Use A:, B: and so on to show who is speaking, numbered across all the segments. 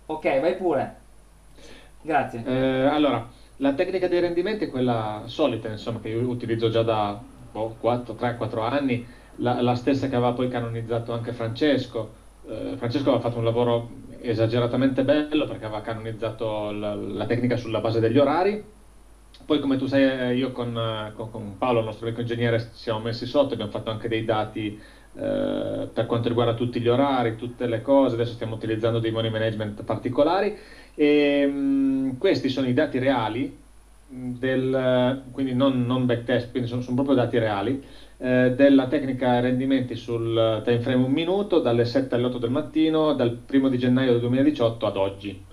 A: Ok, vai pure. Grazie.
B: Allora, la tecnica dei rendimenti è quella solita, insomma, che io utilizzo già da 3-4 anni, la stessa che aveva poi canonizzato anche Francesco. Francesco aveva fatto un lavoro esageratamente bello perché aveva canonizzato la tecnica sulla base degli orari. Poi, come tu sai, io con Paolo, il nostro amico ingegnere, ci siamo messi sotto, abbiamo fatto anche dei dati per quanto riguarda tutti gli orari, tutte le cose. Adesso stiamo utilizzando dei money management particolari. E, questi sono i dati reali, quindi non backtest, quindi sono proprio dati reali, della tecnica rendimenti sul time frame un minuto, dalle 7 alle 8 del mattino, dal 1° di gennaio del 2018 ad oggi.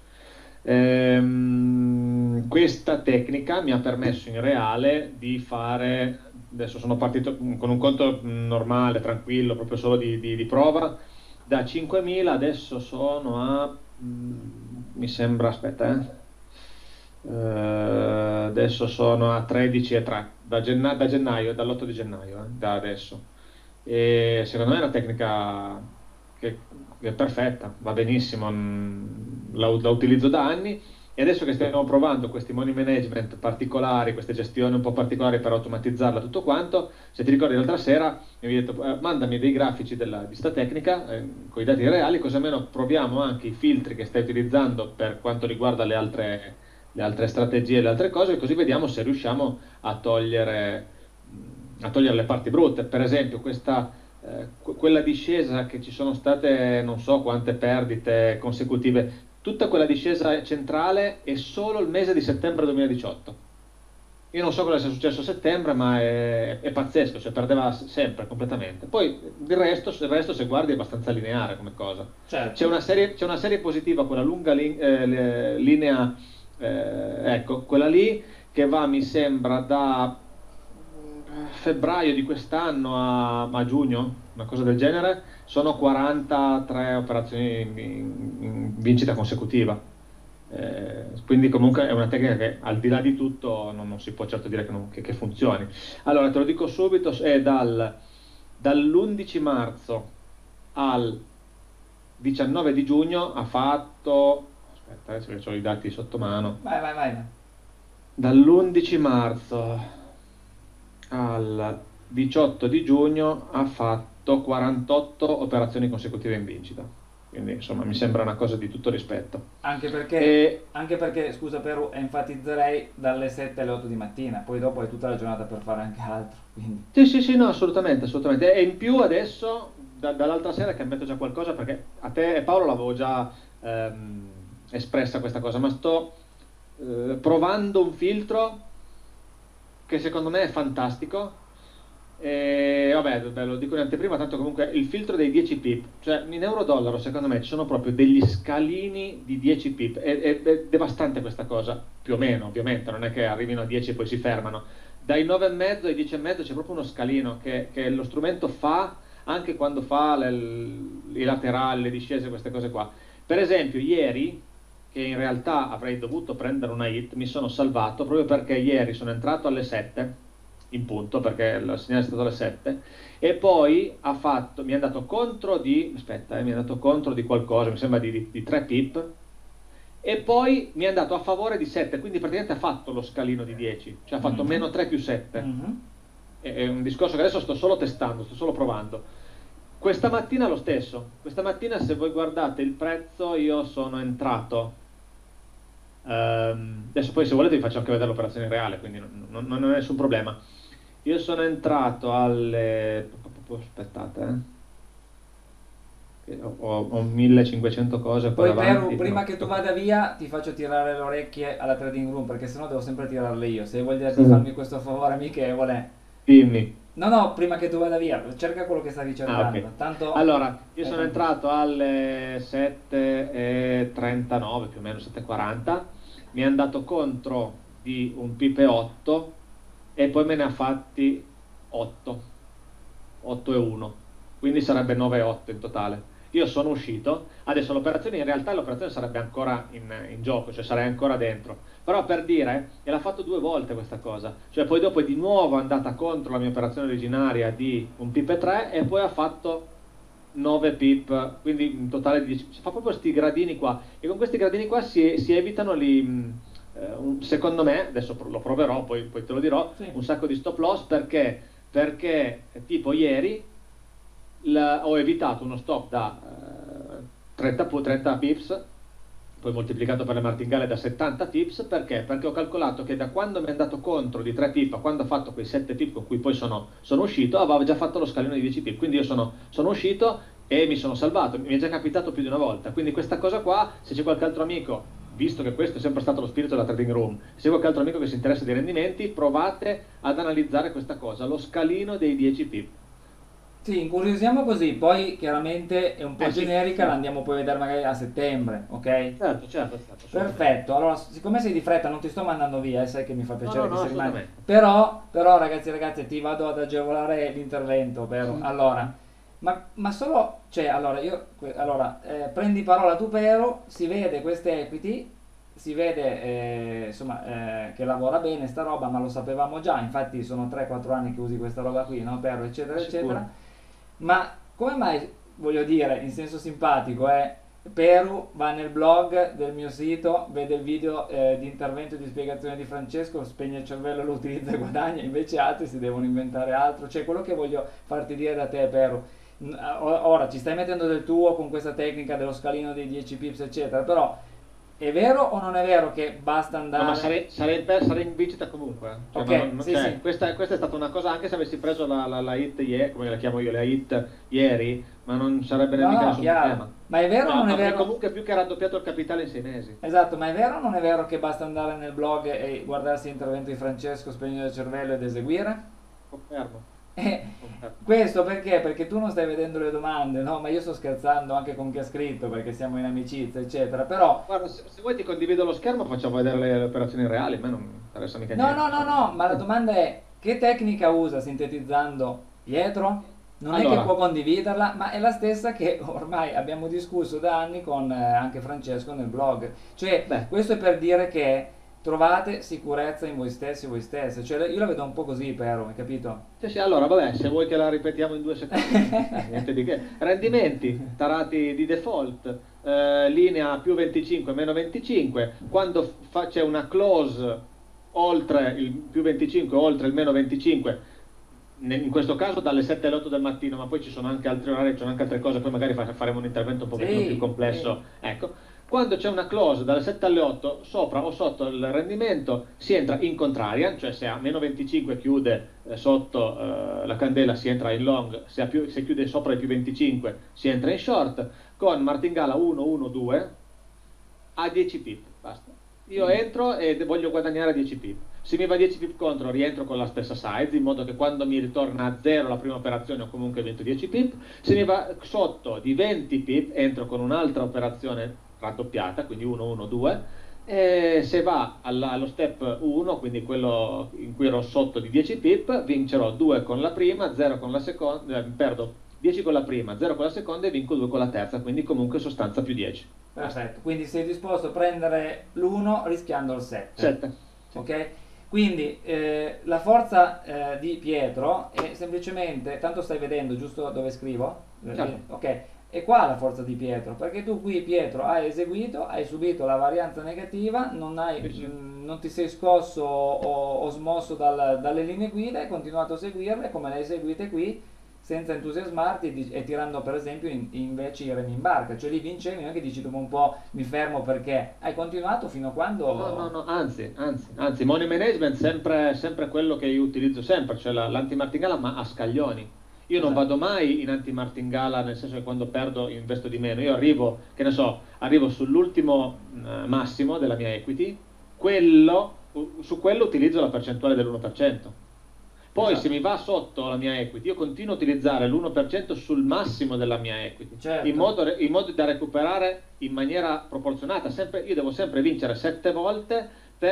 B: Questa tecnica mi ha permesso in reale di fare, adesso sono partito con un conto normale, tranquillo, proprio solo di prova, da 5.000 adesso sono a, mi sembra, aspetta, adesso sono a 13,3 da gennaio, dall'8 di gennaio, da adesso. E secondo me è una tecnica che è perfetta, va benissimo, la utilizzo da anni e adesso che stiamo provando questi money management particolari, queste gestioni un po' particolari per automatizzarla, tutto quanto, se ti ricordi l'altra sera mi avevi detto mandami dei grafici di sta tecnica con i dati reali, così almeno proviamo anche i filtri che stai utilizzando per quanto riguarda le altre strategie, le altre cose, così vediamo se riusciamo a togliere le parti brutte. Per esempio, quella discesa che ci sono state, non so quante perdite consecutive, tutta quella discesa centrale è solo il mese di settembre 2018. Io non so cosa sia successo a settembre, ma è pazzesco, cioè perdeva sempre completamente. Poi il resto, se guardi, è abbastanza lineare come cosa. C'è
A: Certo.
B: una serie, c'è una serie positiva, quella lunga linea, ecco, quella lì che va, mi sembra, da febbraio di quest'anno a giugno, una cosa del genere, sono 43 operazioni in vincita consecutiva. Quindi comunque è una tecnica che al di là di tutto non si può certo dire che funzioni. Allora, te lo dico subito, è dall'11 marzo al 19 di giugno ha fatto, aspetta, adesso che ho i dati sotto mano,
A: Vai, vai, vai.
B: dall'11 marzo al 18 di giugno ha fatto 48 operazioni consecutive in vincita. Quindi, insomma, mi sembra una cosa di tutto rispetto. E
A: Anche perché, scusa Peru, enfatizzerei dalle 7 alle 8 di mattina, poi dopo hai tutta la giornata per fare anche altro, quindi.
B: sì, sì, sì, no, assolutamente, assolutamente. E in più adesso, dall'altra sera, che metto già qualcosa, perché a te e Paolo l'avevo già espressa questa cosa, ma sto provando un filtro che secondo me è fantastico. E vabbè, beh, lo dico in anteprima, tanto comunque il filtro dei 10 pip, cioè in euro-dollaro secondo me ci sono proprio degli scalini di 10 pip, è devastante questa cosa, più o meno ovviamente, non è che arrivino a 10 e poi si fermano, dai 9,5 ai 10,5 c'è proprio uno scalino che lo strumento fa anche quando fa i laterali, le discese, queste cose qua. Per esempio, ieri, che in realtà avrei dovuto prendere una hit, mi sono salvato proprio perché ieri sono entrato alle 7 in punto, perché il segnale è stato alle 7, e poi mi è andato contro mi è andato contro di qualcosa, mi sembra di 3 pip, e poi mi è andato a favore di 7, quindi praticamente ha fatto lo scalino di 10, cioè ha fatto
A: Mhm,
B: meno 3 più 7.
A: mhm.
B: È un discorso che adesso sto solo testando, sto solo provando. Questa mattina lo stesso. Questa mattina, se voi guardate il prezzo, io sono entrato. Adesso poi se volete vi faccio anche vedere l'operazione reale, quindi non è nessun problema. Io sono entrato alle. Aspettate, che ho 1500 cose qua
A: Poi Peru,
B: davanti.
A: prima
B: No.
A: che tu vada via, ti faccio tirare le orecchie alla trading room, perché sennò devo sempre tirarle io. Se hai voglia di farmi
B: Mm.
A: questo favore amichevole.
B: Dimmi.
A: No, no, prima che tu vada via, cerca quello che stavi
B: Ah, ok.
A: cercando. Tanto
B: Allora, io
A: fai
B: sono
A: tranquillo.
B: entrato alle 7:39, più o meno 7:40, mi è andato contro di un pipe 8 e poi me ne ha fatti 8, 8 e 1, quindi sarebbe 9 e 8 in totale. Io sono uscito, adesso in realtà l'operazione sarebbe ancora in gioco, cioè sarei ancora dentro, però per dire, e l'ha fatto 2 volte questa cosa, cioè poi dopo è di nuovo andata contro la mia operazione originaria di un pipe 3 e poi ha fatto 9 pip, quindi un totale di 10, fa proprio questi gradini qua, e con questi gradini qua si evitano secondo me, adesso lo proverò, poi te lo dirò,
A: Sì.
B: un sacco di stop loss perché tipo ieri ho evitato uno stop da 30 pips, poi moltiplicato per le martingale da 70 pips, perché ho calcolato che da quando mi è andato contro di 3 pip a quando ha fatto quei 7 pip con cui poi sono uscito, aveva già fatto lo scalino di 10 pip, quindi io sono uscito e mi sono salvato, mi è già capitato più di una volta, quindi questa cosa qua, se c'è qualche altro amico, visto che questo è sempre stato lo spirito della trading room, se c'è qualche altro amico che si interessa di rendimenti, provate ad analizzare questa cosa, lo scalino dei 10 pip.
A: Sì, incuriosiamo così, poi chiaramente è un po'
B: Sì,
A: generica,
B: sì.
A: la andiamo poi a vedere magari a settembre, ok?
B: Certo, certo, certo, assolutamente.
A: Perfetto, allora siccome sei di fretta non ti sto mandando via, sai che mi fa
B: No,
A: piacere
B: no,
A: che
B: no,
A: sei rimane,
B: assolutamente.
A: però ragazzi e ragazze ti vado ad agevolare l'intervento, vero? Allora, ma solo, cioè allora prendi parola tu Pero, si vede queste equity, si vede insomma che lavora bene sta roba, ma lo sapevamo già, infatti sono 3-4 anni che usi questa roba qui, no Pero, eccetera,
B: Sicuro.
A: eccetera, ma come mai, voglio dire, in senso simpatico, Peru va nel blog del mio sito, vede il video di intervento e di spiegazione di Francesco, spegne il cervello, lo utilizza e guadagna, invece altri si devono inventare altro. Cioè, quello che voglio farti dire da te, Peru, ora ci stai mettendo del tuo con questa tecnica dello scalino dei 10 pips, eccetera, però è vero o non è vero che basta
B: No, ma
A: andare...
B: sarei in vincita comunque. Cioè,
A: Ok, sì,
B: cioè,
A: sì.
B: questa è stata una cosa, anche se avessi preso la hit ieri, come la chiamo io, la hit ieri, ma non sarebbe
A: No,
B: mica
A: no,
B: nessun
A: chiaro.
B: problema.
A: Ma è vero o non è
B: Avrei
A: vero?
B: comunque più che raddoppiato il capitale in 6 mesi.
A: Esatto, ma è vero o non è vero che basta andare nel blog e guardarsi l'intervento di Francesco, spegnere il cervello ed eseguire?
B: Confermo,
A: E
B: confermo.
A: questo perché? Perché tu non stai vedendo le domande, no? Ma io sto scherzando anche con chi ha scritto perché siamo in amicizia, eccetera. Però,
B: Guarda, se vuoi ti condivido lo schermo, facciamo vedere le operazioni reali, a me non interessa mica
A: no, no,
B: niente.
A: no, no, ma la domanda è che tecnica usa sintetizzando Pietro? Non è che può
B: Allora,
A: condividerla, ma è la stessa che ormai abbiamo discusso da anni con anche Francesco nel blog. Cioè,
B: beh,
A: questo è per dire che trovate sicurezza in voi stessi e voi stesse. Cioè, io la vedo un po' così, però, hai capito?
B: sì, sì, allora, vabbè, se vuoi che la ripetiamo in 2 secondi, niente di che. Rendimenti tarati di default, linea più 25, meno 25, quando c'è una close oltre il più 25, oltre il meno 25, in questo caso dalle 7 alle 8 del mattino, ma poi ci sono anche altri orari, ci sono anche altre cose, poi magari faremo un intervento un pochettino più
A: Sì, sì.
B: complesso. Ecco, quando c'è una close dalle 7 alle 8, sopra o sotto il rendimento, si entra in contraria, cioè se a meno 25 chiude sotto la candela si entra in long, se chiude sopra i più 25 si entra in short, con martingala 1, 1, 2 a 10 pip, basta. Io
A: Mm.
B: entro e voglio guadagnare 10 pip. Se mi va 10 pip contro, rientro con la stessa size, in modo che quando mi ritorna a 0 la prima operazione ho comunque vinto 10 pip. Se mi va sotto di 20 pip, entro con un'altra operazione raddoppiata, quindi 1, 1, 2. E se va allo step 1, quindi quello in cui ero sotto di 10 pip, vincerò 2 con la prima, 0 con la seconda, perdo 10 con la prima, 0 con la seconda e vinco 2 con la terza, quindi comunque sostanza più 10. Basta.
A: Perfetto, quindi sei disposto a prendere l'1 rischiando il 7.
B: 7. Sì.
A: Ok? Quindi la forza di Pietro è semplicemente, tanto stai vedendo giusto dove scrivo?
B: Certo.
A: Ok, è qua la forza di Pietro, perché tu qui Pietro hai eseguito, hai subito la varianza negativa,
B: Sì, sì.
A: non ti sei scosso o smosso dalle linee guida, hai continuato a seguirle come le hai seguite qui, senza entusiasmarti e tirando per esempio invece i remi in barca, cioè lì vincevi, non è che dici dopo un po' mi fermo perché hai continuato fino a
B: No, no,
A: quando...
B: no, anzi, money management sempre quello che io utilizzo sempre, cioè l'anti-martingala ma a scaglioni. Io non
A: Esatto.
B: vado mai in anti-martingala nel senso che quando perdo investo di meno, io arrivo, che ne so, arrivo sull'ultimo massimo della mia equity, su quello utilizzo la percentuale dell'1%. Poi se
A: Esatto,
B: mi va sotto la mia equity, io continuo a utilizzare l'1% sul massimo della mia equity,
A: certo.
B: in modo da recuperare in maniera proporzionata. Io devo sempre vincere 7 volte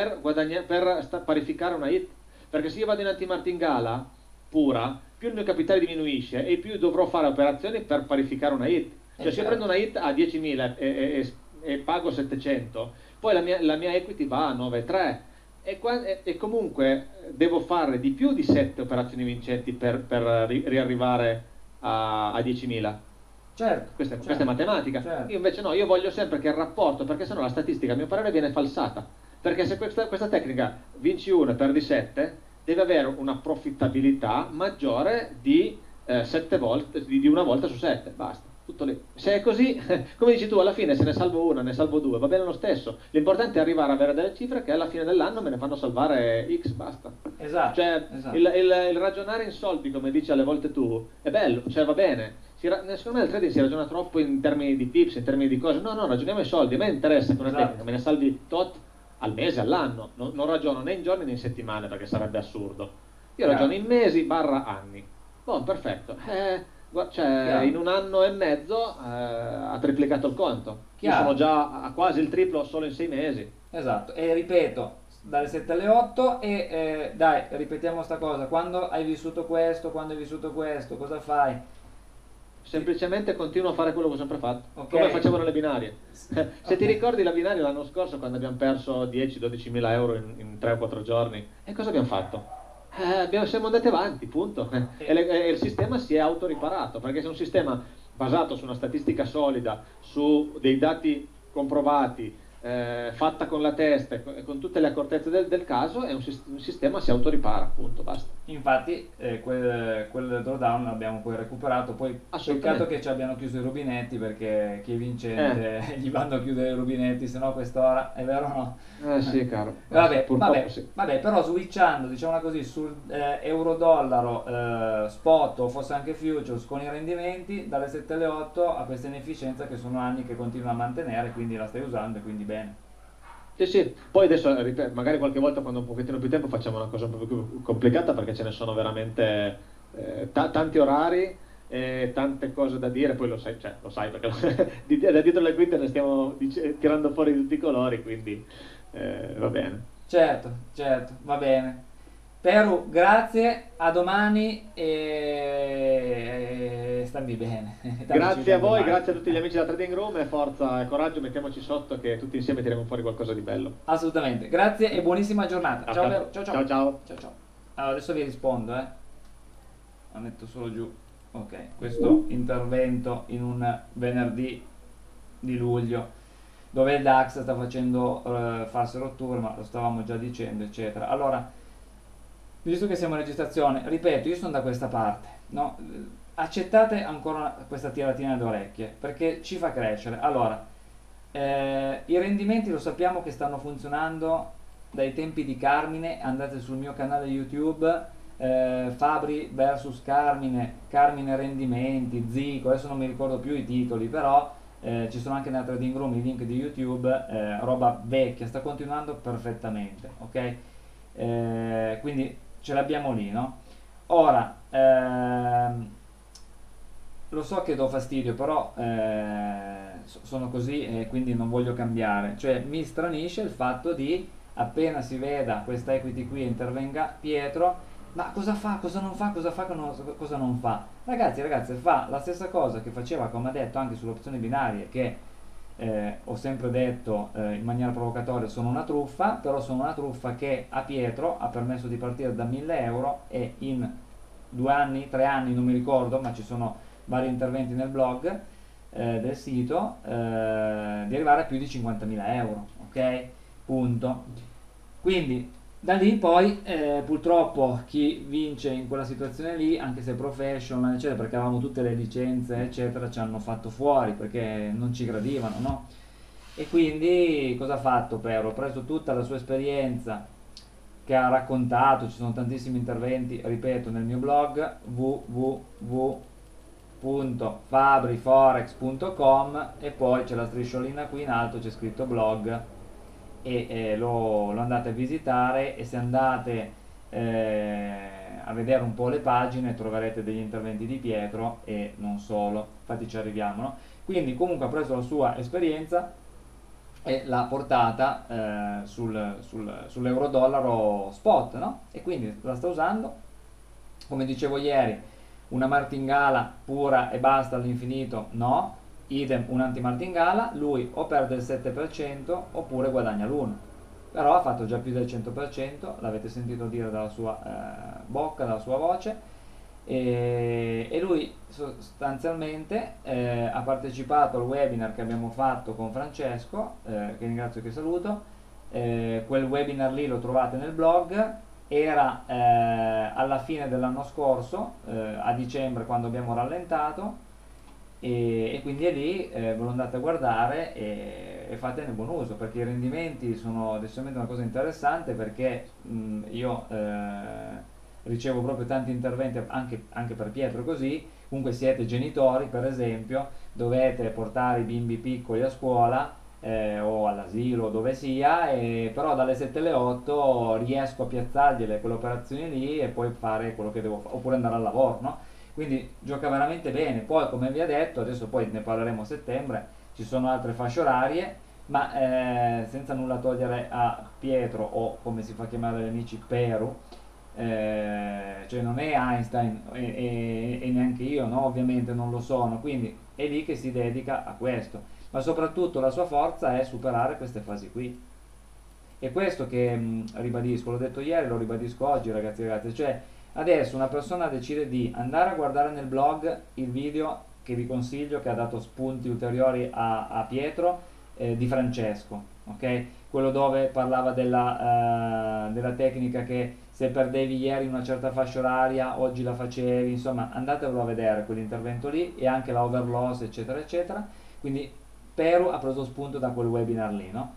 B: per parificare una hit. Perché se io vado in anti-martingala pura, più il mio capitale diminuisce e più dovrò fare operazioni per parificare una hit. Cioè se io prendo
A: Certo.
B: una hit a 10.000 e pago 700, poi la mia equity va a 9,3 e comunque devo fare di più di 7 operazioni vincenti per riarrivare a 10.000.
A: Certo,
B: Questa è
A: certo,
B: matematica.
A: certo.
B: Io invece no, io voglio sempre che il rapporto, perché sennò la statistica a mio parere viene falsata. Perché se questa tecnica vinci 1 e perdi 7, deve avere una profittabilità maggiore di 7 volte, di una volta su 7, basta. Tutto lì. Se è così, come dici tu, alla fine se ne salvo una, ne salvo due, va bene lo stesso. L'importante è arrivare a avere delle cifre che alla fine dell'anno me ne fanno salvare X, basta.
A: Esatto,
B: Cioè,
A: esatto.
B: il ragionare in soldi, come dici alle volte tu, è bello, cioè va bene. Secondo me nel trading si ragiona troppo in termini di tips, in termini di cose. No, no, ragioniamo i soldi. A me interessa che una tecnica
A: Esatto.
B: me ne salvi tot al mese, all'anno. Non ragiono né in giorni né in settimane perché sarebbe assurdo. Io ragiono
A: Chiaro,
B: in mesi barra anni. Buon, perfetto. Cioè, in
A: chiaro,
B: un anno e mezzo ha triplicato il conto. Io sono
A: chiaro.
B: già a quasi il triplo solo in 6 mesi.
A: Esatto, e ripeto, dalle 7 alle 8 e dai, ripetiamo sta cosa, quando hai vissuto questo, quando hai vissuto questo, cosa fai? Ti-
B: Semplicemente continuo a fare quello che ho sempre fatto,
A: Ok?
B: come facevano le binarie. Se
A: Ok,
B: ti ricordi la binaria l'anno scorso quando abbiamo perso 10-12 mila euro in 3 o 4 giorni, e cosa abbiamo fatto? Siamo andati avanti, punto.
A: e-
B: E il sistema si è autoriparato, perché se un sistema basato su una statistica solida, su dei dati comprovati, fatta con la testa e con tutte le accortezze del caso, è un sistema si autoripara, punto, basta.
A: infatti quel drawdown l'abbiamo poi recuperato, poi peccato
B: Assolutamente.
A: che ci abbiano chiuso i rubinetti perché chi è
B: Eh.
A: vincente gli vanno a chiudere i rubinetti, se no a quest'ora, è vero o no?
B: Sì, caro,
A: Vabbè,
B: purtroppo
A: vabbè,
B: sì.
A: vabbè, però switchando, diciamola così, sul euro-dollaro spot o forse anche futures con i rendimenti dalle 7 alle 8 a questa inefficienza che sono anni che continua a mantenere, quindi la stai usando e quindi bene.
B: Sì, sì, poi adesso magari qualche volta quando ho un pochettino più tempo facciamo una cosa un po' più complicata perché ce ne sono veramente tanti orari e tante cose da dire, poi lo sai, cioè, lo sai perché da dietro le quinte ne stiamo tirando fuori di tutti i colori, quindi va bene.
A: Certo, certo, va bene. Peru, grazie, a domani e stammi bene. Tanto ci
B: Grazie a
A: vediamo
B: voi,
A: domani.
B: grazie a tutti gli amici da Trading Room e forza e coraggio, mettiamoci sotto che tutti insieme tiriamo fuori qualcosa di bello.
A: Assolutamente, grazie e buonissima giornata.
B: A
A: Ciao
B: presto.
A: Peru, ciao ciao.
B: Ciao ciao.
A: Ciao ciao. Allora, adesso vi rispondo, eh. La metto solo giù. Ok, questo intervento in un venerdì di luglio dove il DAX sta facendo false rotture, ma lo stavamo già dicendo, eccetera. Allora, visto che siamo in registrazione, ripeto, io sono da questa parte, no? Accettate ancora questa tiratina d'orecchie perché ci fa crescere. Allora, i rendimenti lo sappiamo che stanno funzionando dai tempi di Carmine, andate sul mio canale YouTube, Fabri versus Carmine, Carmine rendimenti, Zico, adesso non mi ricordo più i titoli, però ci sono anche nella Trading Room i link di YouTube, roba vecchia, sta continuando perfettamente, ok? Quindi ce l'abbiamo lì, no? Ora, lo so che do fastidio, però sono così e quindi non voglio cambiare. Cioè, mi stranisce il fatto di appena si veda questa equity qui e intervenga Pietro, ma cosa fa, cosa non fa, cosa fa, cosa non fa. Ragazzi, ragazze, fa la stessa cosa che faceva, come ha detto, anche sulle opzioni binarie, che ho sempre detto in maniera provocatoria sono una truffa, però sono una truffa che a Pietro ha permesso di partire da 1000 euro e in 2 anni, 3 anni, non mi ricordo, ma ci sono vari interventi nel blog del sito, di arrivare a più di 50.000 euro, ok? Punto. Quindi da lì poi purtroppo chi vince in quella situazione lì, anche se professional, eccetera, perché avevamo tutte le licenze, eccetera, ci hanno fatto fuori perché non ci gradivano, no? E quindi cosa ha fatto Pero? Ha preso tutta la sua esperienza che ha raccontato, ci sono tantissimi interventi, ripeto, nel mio blog www.fabriforex.com e poi c'è la strisciolina qui in alto, c'è scritto blog e lo andate a visitare e se andate a vedere un po' le pagine troverete degli interventi di Pietro e non solo, infatti ci arriviamo, no? Quindi comunque ha preso la sua esperienza e l'ha portata sull'euro-dollaro spot, no? E quindi la sta usando, come dicevo ieri, una martingala pura e basta all'infinito, no, idem un anti-martingala, lui o perde il 7% oppure guadagna l'1%, però ha fatto già più del 100%, l'avete sentito dire dalla sua bocca, dalla sua voce, e lui sostanzialmente ha partecipato al webinar che abbiamo fatto con Francesco, che ringrazio e che saluto. Quel webinar lì lo trovate nel blog, era alla fine dell'anno scorso, a dicembre, quando abbiamo rallentato, e quindi è lì, ve lo andate a guardare e fatene buon uso, perché i rendimenti sono decisamente una cosa interessante, perché io ricevo proprio tanti interventi anche per Pietro, così comunque siete genitori per esempio, dovete portare i bimbi piccoli a scuola o all'asilo, dove sia, e però dalle 7 alle 8 riesco a piazzargliele quelle operazioni lì e poi fare quello che devo fare, oppure andare al lavoro, no? Quindi gioca veramente bene. Poi, come vi ha detto, adesso poi ne parleremo a settembre, ci sono altre fasce orarie, ma senza nulla togliere a Pietro, o come si fa chiamare dagli amici Peru, cioè non è Einstein e neanche io, no? Ovviamente non lo sono, quindi è lì che si dedica a questo, ma soprattutto la sua forza è superare queste fasi qui. È questo che ribadisco, l'ho detto ieri, lo ribadisco oggi, ragazzi e ragazze, cioè adesso una persona decide di andare a guardare nel blog il video che vi consiglio, che ha dato spunti ulteriori a Pietro, di Francesco, ok? Quello dove parlava della tecnica che se perdevi ieri una certa fascia oraria, oggi la facevi, insomma andatevelo a vedere quell'intervento lì, e anche la overloss, eccetera, eccetera. Quindi Peru ha preso spunto da quel webinar lì, no?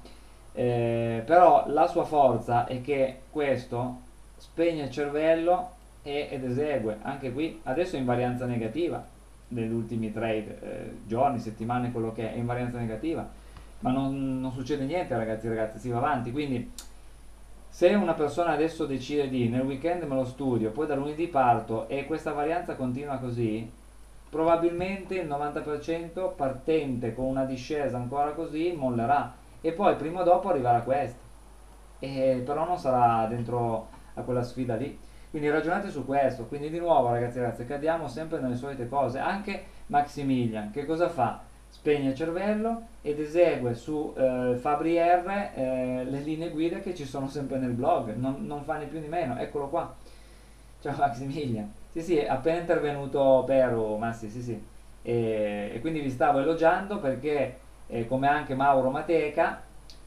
A: Però la sua forza è che questo spegne il cervello ed esegue, anche qui adesso è in varianza negativa, negli ultimi trade, giorni, settimane, quello che è in varianza negativa, ma non succede niente, ragazzi e ragazze, si va avanti. Quindi se una persona adesso decide di nel weekend me lo studio, poi da lunedì parto, e questa varianza continua così, probabilmente il 90% partente con una discesa ancora così mollerà, e poi prima o dopo arriverà questo, e però non sarà dentro a quella sfida lì. Quindi ragionate su questo. Quindi di nuovo, ragazzi e ragazze, cadiamo sempre nelle solite cose. Anche Maximilian che cosa fa? Spegne il cervello ed esegue su Fabri R le linee guida che ci sono sempre nel blog, non fa né più né meno. Eccolo qua. Ciao Maximilian. Sì, sì, è appena intervenuto Pero, Massi, sì, sì. E quindi vi stavo elogiando perché, come anche Mauro Mateca,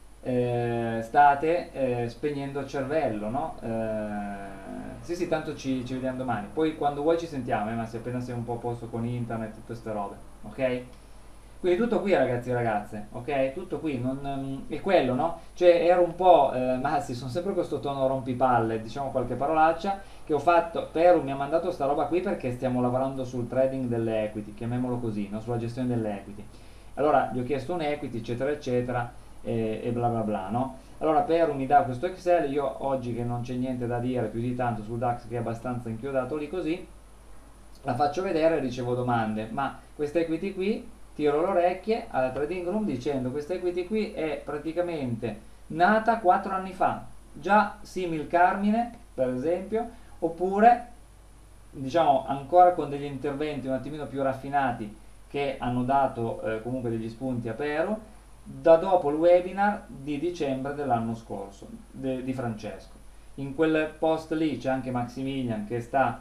A: state spegnendo il cervello, no? Sì, sì, tanto ci vediamo domani. Poi quando vuoi ci sentiamo, ma se appena sei un po' a posto con internet e tutte queste robe, ok? Quindi tutto qui, ragazzi e ragazze, ok? Tutto qui, è quello, no? Cioè ero un po', ma sì, sono sempre questo tono rompipalle, diciamo qualche parolaccia, che ho fatto. Peru mi ha mandato sta roba qui perché stiamo lavorando sul trading delle equity, chiamiamolo così, no? Sulla gestione delle equity. Allora gli ho chiesto un equity, eccetera, eccetera, e bla bla bla, no? Allora Peru mi dà questo Excel, io oggi che non c'è niente da dire più di tanto sul DAX, che è abbastanza inchiodato lì così, la faccio vedere e ricevo domande, ma questa equity qui, tiro le orecchie alla trading room dicendo questa equity qui è praticamente nata 4 anni fa, già simil Carmine per esempio, oppure diciamo ancora con degli interventi un attimino più raffinati che hanno dato comunque degli spunti a Pero, da dopo il webinar di dicembre dell'anno scorso di Francesco. In quel post lì c'è anche Maximilian che sta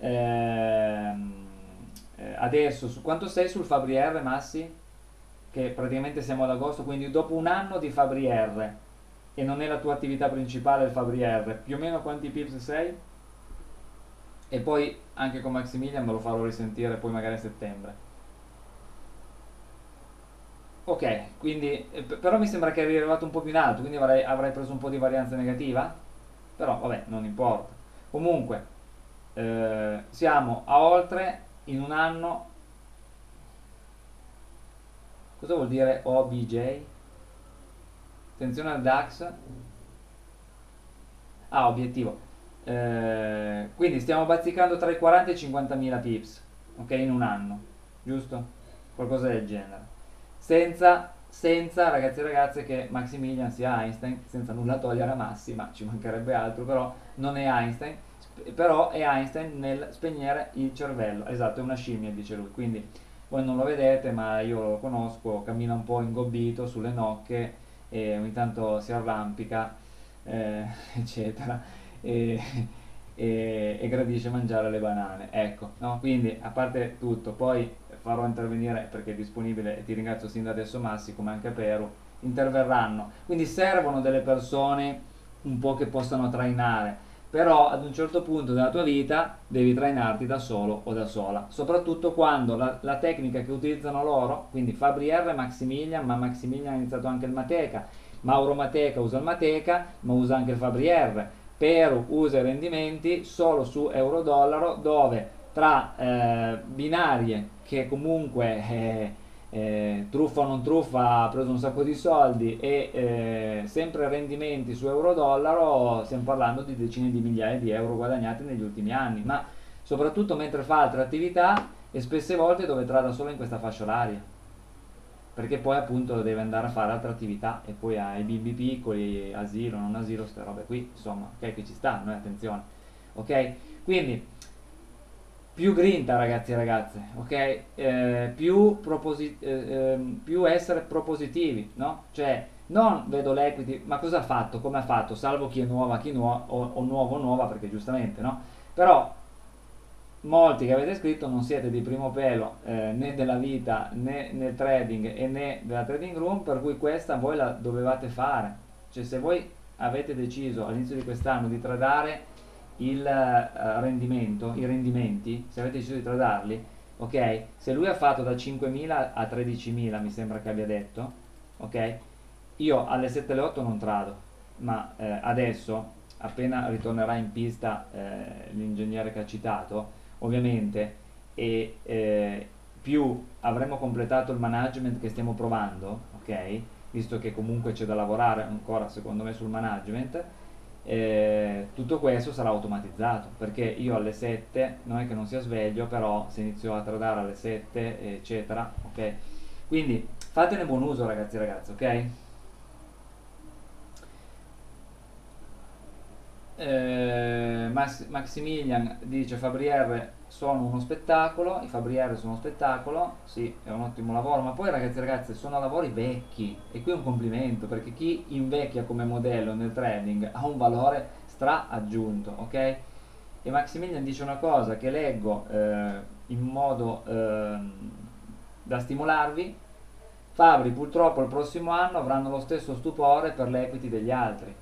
A: adesso quanto sei sul Fabri R, Massi? Che praticamente siamo ad agosto, quindi dopo un anno di Fabri R, e non è la tua attività principale il Fabri R, più o meno quanti pips sei? E poi anche con Maximilian me lo farò risentire poi magari a settembre. Ok, quindi però mi sembra che eri arrivato un po' più in alto, quindi avrai preso un po' di varianza negativa? Però vabbè, non importa. Comunque, siamo a oltre in un anno. Cosa vuol dire OBJ? Attenzione al DAX. Ah, obiettivo. Quindi stiamo bazzicando tra i 40 e i 50.000 pips, ok, in un anno, giusto? Qualcosa del genere. Senza ragazzi e ragazze che Maximilian sia Einstein, senza nulla togliere a Massi, ma ci mancherebbe altro, però non è Einstein, però è Einstein nel spegnere il cervello. Esatto, è una scimmia, dice lui. Quindi voi non lo vedete, ma io lo conosco, cammina un po' ingobbito sulle nocche e ogni tanto si arrampica, eccetera. E, e gradisce mangiare le banane, ecco, no? Quindi a parte tutto, poi farò intervenire, perché è disponibile e ti ringrazio sin da adesso Massi, come anche Peru, interverranno, quindi servono delle persone un po' che possano trainare, però ad un certo punto della tua vita devi trainarti da solo o da sola, soprattutto quando la tecnica che utilizzano loro, quindi Fabri R e Maximilian, ma Maximilian ha iniziato anche il Mateca, Mauro Mateca usa il Mateca ma usa anche il Fabri R, Peru usa i rendimenti solo su euro-dollaro, dove tra binarie che comunque truffa o non truffa ha preso un sacco di soldi e sempre rendimenti su euro-dollaro, stiamo parlando di decine di migliaia di euro guadagnati negli ultimi anni, ma soprattutto mentre fa altre attività e spesse volte dove trada solo in questa fascia oraria, perché poi appunto deve andare a fare altre attività e poi ha i bimbi piccoli, asilo, non asilo, queste robe qui, insomma, ok, che ci stanno, attenzione, ok? Quindi più grinta ragazzi e ragazze, ok? Più essere propositivi, no? Cioè, non vedo l'equity, ma cosa ha fatto, come ha fatto, salvo chi è nuova, o nuovo o nuova, perché giustamente, no? Però molti che avete scritto non siete di primo pelo né della vita né nel trading e né della trading room, per cui questa voi la dovevate fare. Cioè se voi avete deciso all'inizio di quest'anno di tradare il rendimento, i rendimenti, se avete deciso di tradarli, ok? Se lui ha fatto da 5.000 a 13.000, mi sembra che abbia detto, ok? Io alle 7 alle 8 non trado, ma adesso, appena ritornerà in pista l'ingegnere che ha citato, ovviamente, e più avremo completato il management che stiamo provando, ok? Visto che comunque c'è da lavorare ancora secondo me sul management, tutto questo sarà automatizzato, perché io alle 7 non è che non sia sveglio, però se inizio a tradare alle 7 eccetera, ok? Quindi fatene buon uso ragazzi e ragazze, ok? Maximilian dice Fabriere sono uno spettacolo, i Fabriere sono uno spettacolo, sì, è un ottimo lavoro, ma poi ragazzi e ragazze sono lavori vecchi e qui è un complimento perché chi invecchia come modello nel trading ha un valore stra aggiunto, ok? E Maximilian dice una cosa che leggo in modo da stimolarvi: Fabri purtroppo il prossimo anno avranno lo stesso stupore per le equity degli altri.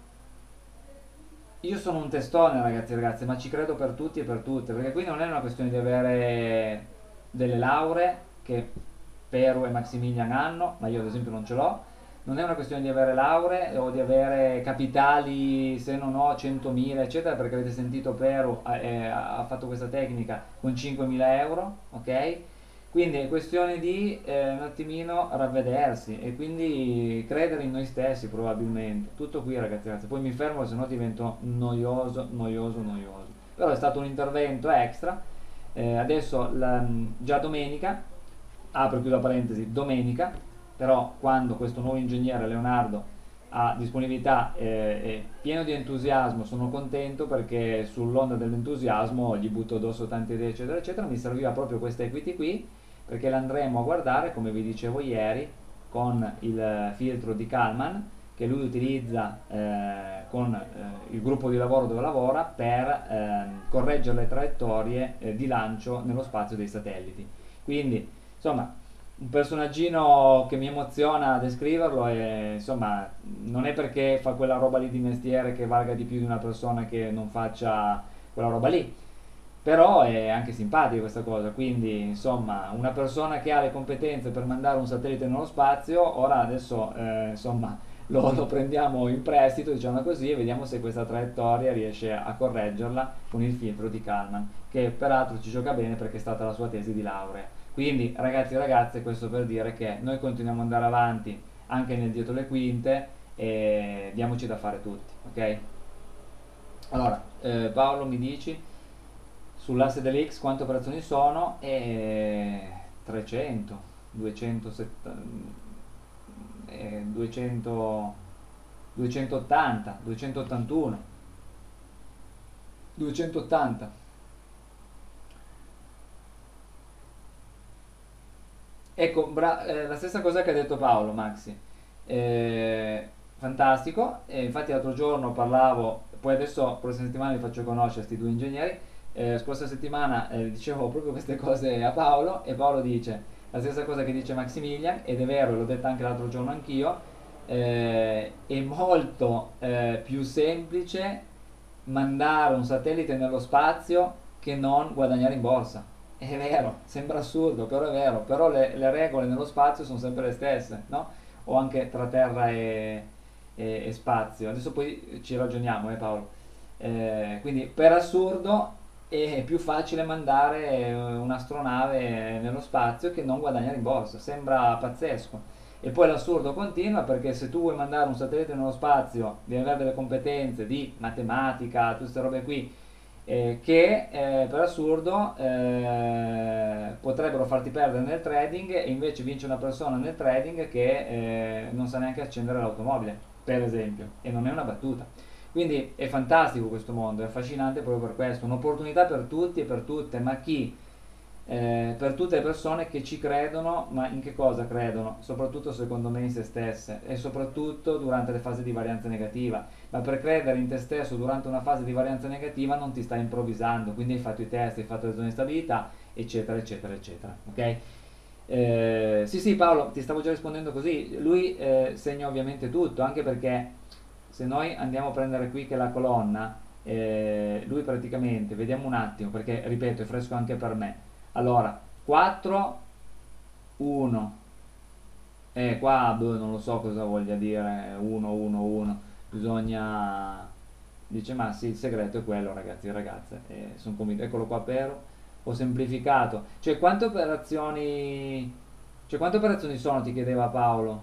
A: Io sono un testone ragazzi e ragazze, ma ci credo per tutti e per tutte, perché qui non è una questione di avere delle lauree che Peru e Maximilian hanno, ma io ad esempio non ce l'ho, non è una questione di avere lauree o di avere capitali, se non ho 100.000 eccetera, perché avete sentito Peru ha fatto questa tecnica con 5.000 euro, ok? Quindi è questione di un attimino ravvedersi e quindi credere in noi stessi probabilmente. Tutto qui ragazzi, ragazzi. Poi mi fermo se no divento noioso, noioso, noioso. Però è stato un intervento extra. Adesso già domenica, apro e chiudo la parentesi, domenica, però quando questo nuovo ingegnere Leonardo ha disponibilità e pieno di entusiasmo, sono contento perché sull'onda dell'entusiasmo gli butto addosso tante idee eccetera eccetera, mi serviva proprio questa equity qui perché l'andremo a guardare come vi dicevo ieri con il filtro di Kalman che lui utilizza con il gruppo di lavoro dove lavora per correggere le traiettorie di lancio nello spazio dei satelliti. Quindi insomma un personaggino che mi emoziona a descriverlo e insomma non è perché fa quella roba lì di mestiere che valga di più di una persona che non faccia quella roba lì, però è anche simpatica questa cosa, quindi insomma una persona che ha le competenze per mandare un satellite nello spazio, ora adesso insomma lo prendiamo in prestito, diciamo così, e vediamo se questa traiettoria riesce a correggerla con il filtro di Kalman, che peraltro ci gioca bene perché è stata la sua tesi di laurea. Quindi ragazzi e ragazze, questo per dire che noi continuiamo ad andare avanti anche nel dietro le quinte e diamoci da fare tutti, ok? Allora, Paolo mi dici sull'asse dell'X quante operazioni sono? 300, 270, 200, 280, 281, 280. Ecco, la stessa cosa che ha detto Paolo, Maxi. Fantastico. Infatti l'altro giorno parlavo, poi poi adesso la prossima settimana vi faccio conoscere questi due ingegneri. Scorsa settimana dicevo proprio queste cose a Paolo e Paolo dice la stessa cosa che dice Maximilian, ed è vero, l'ho detta anche l'altro giorno anch'io. È molto più semplice mandare un satellite nello spazio che non guadagnare in borsa. È vero, sembra assurdo, però è vero, però le regole nello spazio sono sempre le stesse, no? O anche tra terra e spazio. Adesso poi ci ragioniamo, Paolo. Quindi per assurdo è più facile mandare un'astronave nello spazio che non guadagnare in borsa. Sembra pazzesco. E poi l'assurdo continua perché se tu vuoi mandare un satellite nello spazio devi avere delle competenze di matematica, tutte queste robe qui, che per assurdo potrebbero farti perdere nel trading, e invece vince una persona nel trading che non sa neanche accendere l'automobile, per esempio, e non è una battuta. Quindi è fantastico questo mondo, è affascinante proprio per questo, un'opportunità per tutti e per tutte, ma chi? Per tutte le persone che ci credono, ma in che cosa credono? Soprattutto secondo me in se stesse, e soprattutto durante le fasi di varianza negativa. Ma per credere in te stesso durante una fase di varianza negativa non ti stai improvvisando, quindi hai fatto i test, hai fatto le zone di stabilità, eccetera, eccetera, eccetera. Ok? Sì, sì, Paolo, ti stavo già rispondendo così. Lui segna ovviamente tutto, anche perché se noi andiamo a prendere qui che la colonna, lui praticamente, vediamo un attimo, perché ripeto, è fresco anche per me. Allora, 4, 1, qua non lo so cosa voglia dire 1, 1, 1, bisogna, dice, ma sì, il segreto è quello, ragazzi e ragazze, sono convinto, eccolo qua, però ho semplificato, cioè quante operazioni sono, ti chiedeva Paolo,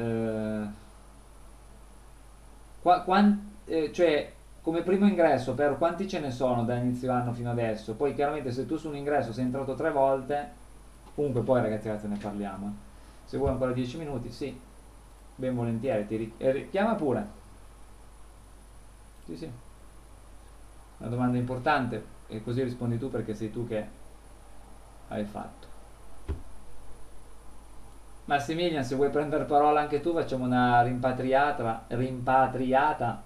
A: cioè come primo ingresso, per quanti ce ne sono da inizio anno fino adesso? Poi chiaramente se tu su un ingresso sei entrato 3 volte, comunque poi ragazzi ne parliamo. Se vuoi ancora 10 minuti, sì, ben volentieri, chiama pure. Sì, sì, una domanda importante e così rispondi tu perché sei tu che hai fatto. Massimilian, se vuoi prendere parola anche tu, facciamo una rimpatriata.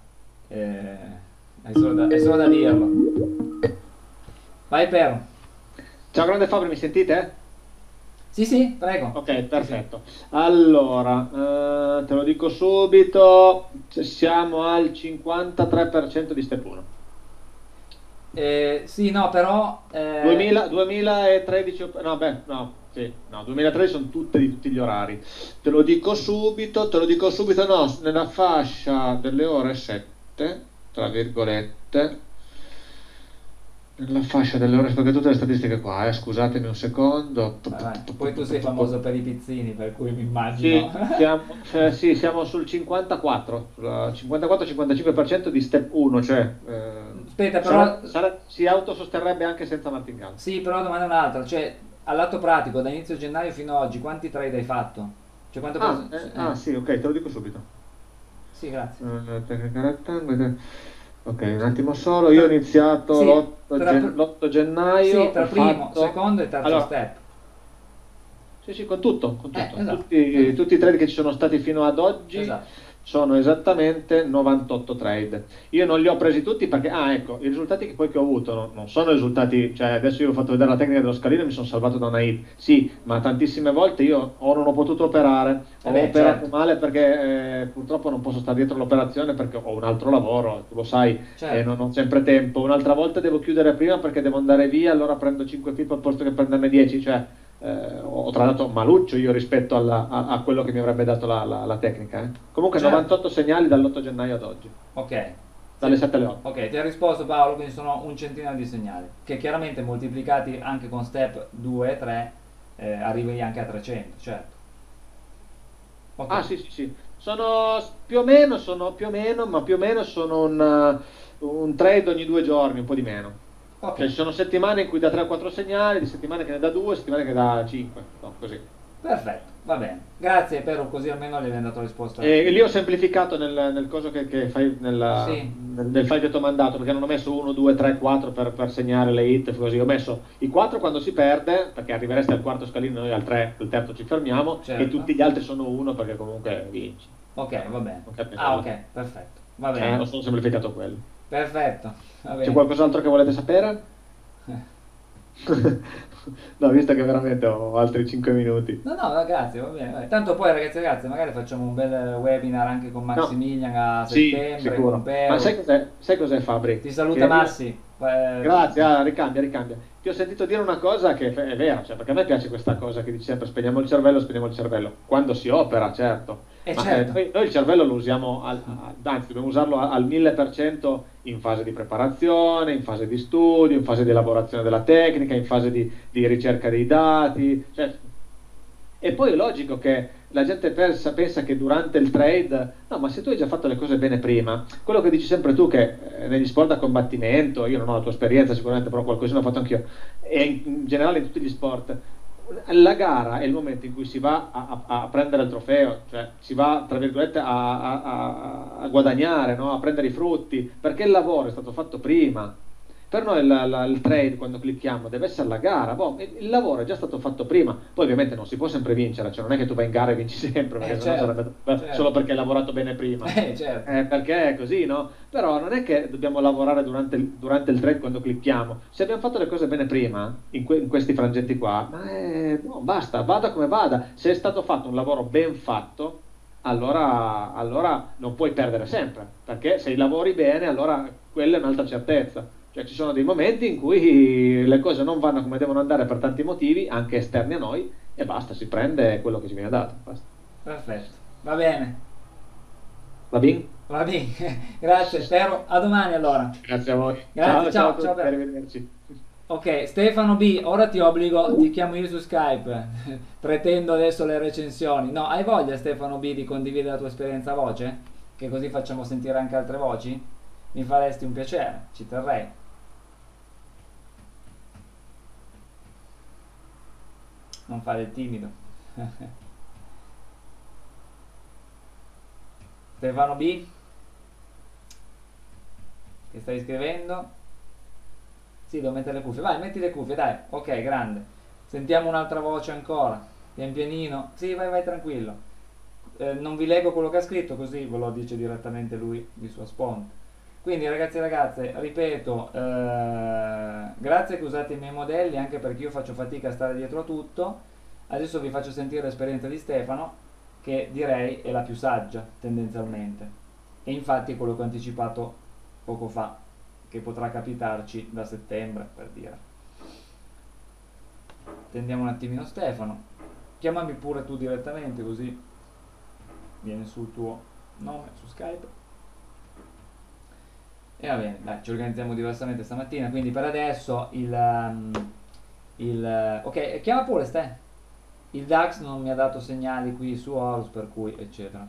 A: È solo da dirlo. Vai, Pero.
B: Ciao grande Fabio, mi sentite?
A: Sì, sì, prego.
B: Ok, perfetto. Allora, te lo dico subito, siamo al 53% di step 1.
A: Sì, no, però
B: 2013, no, beh, no, sì, no, 2013 sono tutte di tutti gli orari. Te lo dico subito, no, nella fascia delle ore 7, tra virgolette, nella fascia delle ore, perché tutte le statistiche qua, scusatemi un secondo.
A: vai. Poi tu sei famoso per i pizzini, per cui mi
B: Sì,
A: immagino.
B: sì, siamo sul 54, 54-55% di step 1, cioè
A: Aspetta, però
B: si autososterrebbe anche senza martingale.
A: sì, però la domanda è un'altra, cioè all'atto pratico da inizio gennaio fino ad oggi quanti trade hai fatto? Cioè quante
B: Sì, ok, te lo dico subito.
A: Sì, grazie.
B: Ok, un attimo solo, io ho iniziato
A: Sì,
B: l'8 gennaio,
A: sì, tra
B: ho
A: primo,
B: fatto...
A: secondo e terzo
B: Allora,
A: step.
B: sì, sì, con tutto, con tutto.
A: Esatto,
B: Tutti i trade che ci sono stati fino ad oggi
A: esatto.
B: sono esattamente 98 trade. Io non li ho presi tutti perché, ecco, i risultati che ho avuto non sono risultati, cioè adesso io ho fatto vedere la tecnica dello scalino e mi sono salvato da una hit. Sì, ma tantissime volte io o non ho potuto operare, o ho operato
A: Certo,
B: male perché purtroppo non posso stare dietro l'operazione perché ho un altro lavoro, tu lo sai, e
A: certo.
B: non ho sempre tempo. Un'altra volta devo chiudere prima perché devo andare via, allora prendo 5 pip al posto che prenderne 10, cioè ho tradato maluccio io rispetto a quello che mi avrebbe dato la tecnica. Comunque
A: Certo.
B: 98 segnali dall'8 gennaio ad oggi,
A: Ok.
B: dalle
A: Sì.
B: 7 alle 8.
A: Ok, ti ha risposto Paolo, quindi sono un centinaio di segnali, che chiaramente moltiplicati anche con step 2 e 3 arrivi anche a 300, certo. Ok,
B: Ah sì sì sì, sono più o meno, ma più o meno sono un trade ogni 2 giorni, un po' di meno.
A: ok,
B: Cioè ci sono settimane in cui dà 3-4 segnali, di settimane che ne dà 2, settimane che dà 5, no, così.
A: perfetto, va bene. Grazie Pero, così almeno gli abbiamo dato risposta.
B: E lì ho semplificato nel coso che fai
A: Sì,
B: nel file che ti ho mandato, perché non ho messo 1, 2, 3, 4 per segnare le hit, così ho messo i 4 quando si perde, perché arriveresti al quarto scalino, noi al 3, al terzo ci fermiamo, e
A: certo.
B: tutti gli altri sono 1 perché comunque vinci.
A: Ok, va bene.
B: Non capisco.
A: Ah, ok, perfetto. Va bene.
B: Ho solo semplificato quello.
A: Perfetto, va
B: C'è
A: bene.
B: qualcos'altro che volete sapere? No, visto che veramente ho altri 5 minuti.
A: No, no, grazie, va bene. Vai. Tanto poi ragazzi e ragazze, magari facciamo un bel webinar anche con
B: No,
A: Maximilian a
B: sì,
A: settembre, con
B: sicuro. Ma
A: Peru.
B: sai cos'è Fabri?
A: Ti saluta
B: Che io...
A: Massi.
B: Grazie, ricambia, ricambia. Ti ho sentito dire una cosa che è vera, cioè, perché a me piace questa cosa che dici sempre spegniamo il cervello. Quando si opera, certo. Ma
A: Certo,
B: noi il cervello lo usiamo, anzi, dobbiamo usarlo al 1000% in fase di preparazione, in fase di studio, in fase di elaborazione della tecnica, in fase di ricerca dei dati. Cioè, e poi è logico che la gente pensa che durante il trade, no, ma se tu hai già fatto le cose bene prima, quello che dici sempre tu che negli sport da combattimento, io non ho la tua esperienza sicuramente, però qualcosina ho fatto anch'io, e in generale in tutti gli sport, la gara è il momento in cui si va a prendere il trofeo, cioè si va, tra virgolette, a guadagnare, no? A prendere i frutti, perché il lavoro è stato fatto prima. Per noi il trade, quando clicchiamo, deve essere la gara. Boh, il lavoro è già stato fatto prima. Poi ovviamente non si può sempre vincere, cioè non è che tu vai in gara e vinci sempre, perché sennò
A: certo,
B: sarebbe solo
A: certo,
B: perché hai lavorato bene prima.
A: certo.
B: Perché è così, no? Però non è che dobbiamo lavorare durante il trade quando clicchiamo. Se abbiamo fatto le cose bene prima, in questi frangenti qua, no, basta, vada come vada. Se è stato fatto un lavoro ben fatto, allora non puoi perdere sempre, perché se lavori bene, allora quella è un'altra certezza. Cioè ci sono dei momenti in cui le cose non vanno come devono andare per tanti motivi, anche esterni a noi, e basta, si prende quello che ci viene dato. Basta.
A: Perfetto. Va bene,
B: Va bene?
A: va bene. Grazie, spero. A domani allora.
B: Grazie a voi.
A: Grazie,
B: Ciao a
A: ciao,
B: tutti,
A: ciao.
B: arrivederci.
A: Ok, Stefano B, ora ti obbligo, ti chiamo io su Skype. Pretendo adesso le recensioni. No, hai voglia Stefano B di condividere la tua esperienza a voce? Che così facciamo sentire anche altre voci? Mi faresti un piacere, ci terrei. Non fare il timido. Stefano B, che stai scrivendo? Sì, devo mettere le cuffie. Vai, metti le cuffie, dai. Ok, grande. Sentiamo un'altra voce ancora. Pian pianino. Sì, vai, vai, tranquillo. Non vi leggo quello che ha scritto, così ve lo dice direttamente lui di sua sponta. Quindi ragazzi e ragazze, ripeto, grazie che usate i miei modelli, anche perché io faccio fatica a stare dietro a tutto. Adesso vi faccio sentire l'esperienza di Stefano, che direi è la più saggia tendenzialmente. E infatti è quello che ho anticipato poco fa, che potrà capitarci da settembre, per dire. Attendiamo un attimino Stefano. Chiamami pure tu direttamente, così viene sul tuo nome su Skype. E va bene, dai, ci organizziamo diversamente stamattina, quindi per adesso ok, chiama pure Ste. Il DAX non mi ha dato segnali qui su Horus, per cui eccetera.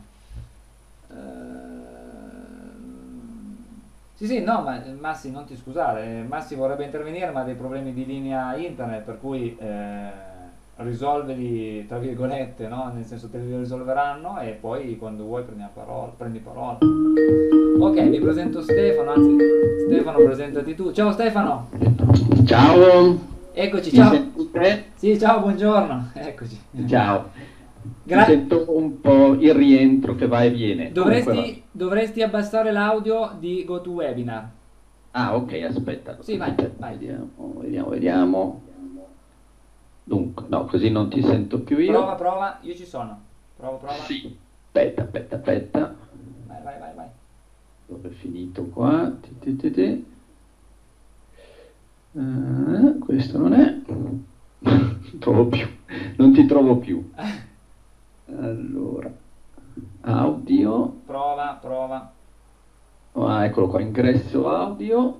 A: Sì, sì, no, ma Massi, non ti scusare, Massi vorrebbe intervenire, ma ha dei problemi di linea internet, per cui risolveli, tra virgolette, no? Nel senso te li risolveranno e poi quando vuoi prendi parola. Ok, vi presento Stefano, anzi Stefano presentati tu. Ciao Stefano!
C: Ciao,
A: Eccoci,
C: mi
A: ciao!
C: sentite?
A: Sì, ciao, buongiorno, eccoci.
C: Ciao, mi
A: Gra-
C: sento un po' il rientro che va e viene. Comunque va.
A: dovresti abbassare l'audio di GoToWebinar.
C: Ah, ok, aspetta, allora,
A: Sì, vai,
C: aspetta,
A: vai.
C: vediamo. Dunque, no, così non ti sento più io.
A: Prova, io ci sono. Prova.
C: Sì, aspetta.
A: Vai.
C: Dove è finito qua? Questo non è. Non ti trovo più. Allora, audio.
A: Prova.
C: Ah, eccolo qua, ingresso audio.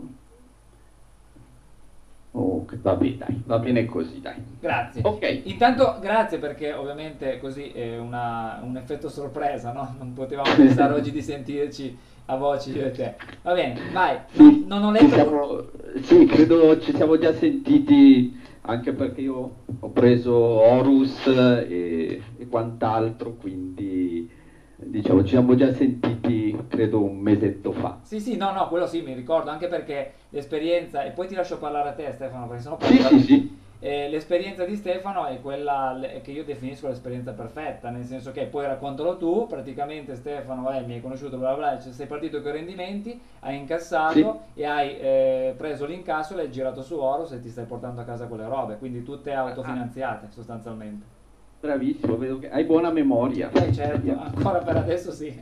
C: Ok, va bene, dai, va bene così, dai.
A: Grazie.
C: Ok.
A: Intanto grazie perché ovviamente così è un effetto sorpresa, no? Non potevamo pensare oggi di sentirci a voci io e te. Va bene, vai.
C: Sì,
A: Non ho letto...
C: sì, credo ci siamo già sentiti, anche perché io ho preso Horus e quant'altro, quindi diciamo ci siamo già sentiti credo un mesetto fa.
A: Sì, no, quello sì, mi ricordo, anche perché l'esperienza, e poi ti lascio parlare a te Stefano, perché sennò
C: Sì.
A: l'esperienza di Stefano è quella che io definisco l'esperienza perfetta, nel senso che poi raccontalo tu, praticamente Stefano, mi hai conosciuto, bla bla bla, cioè, sei partito con i rendimenti, hai incassato
C: Sì.
A: e hai preso l'incasso e l'hai girato su Horus e ti stai portando a casa quelle robe, quindi tutte
C: Ah,
A: autofinanziate sostanzialmente.
C: bravissimo, vedo che hai buona memoria.
A: Certo, ancora per adesso sì.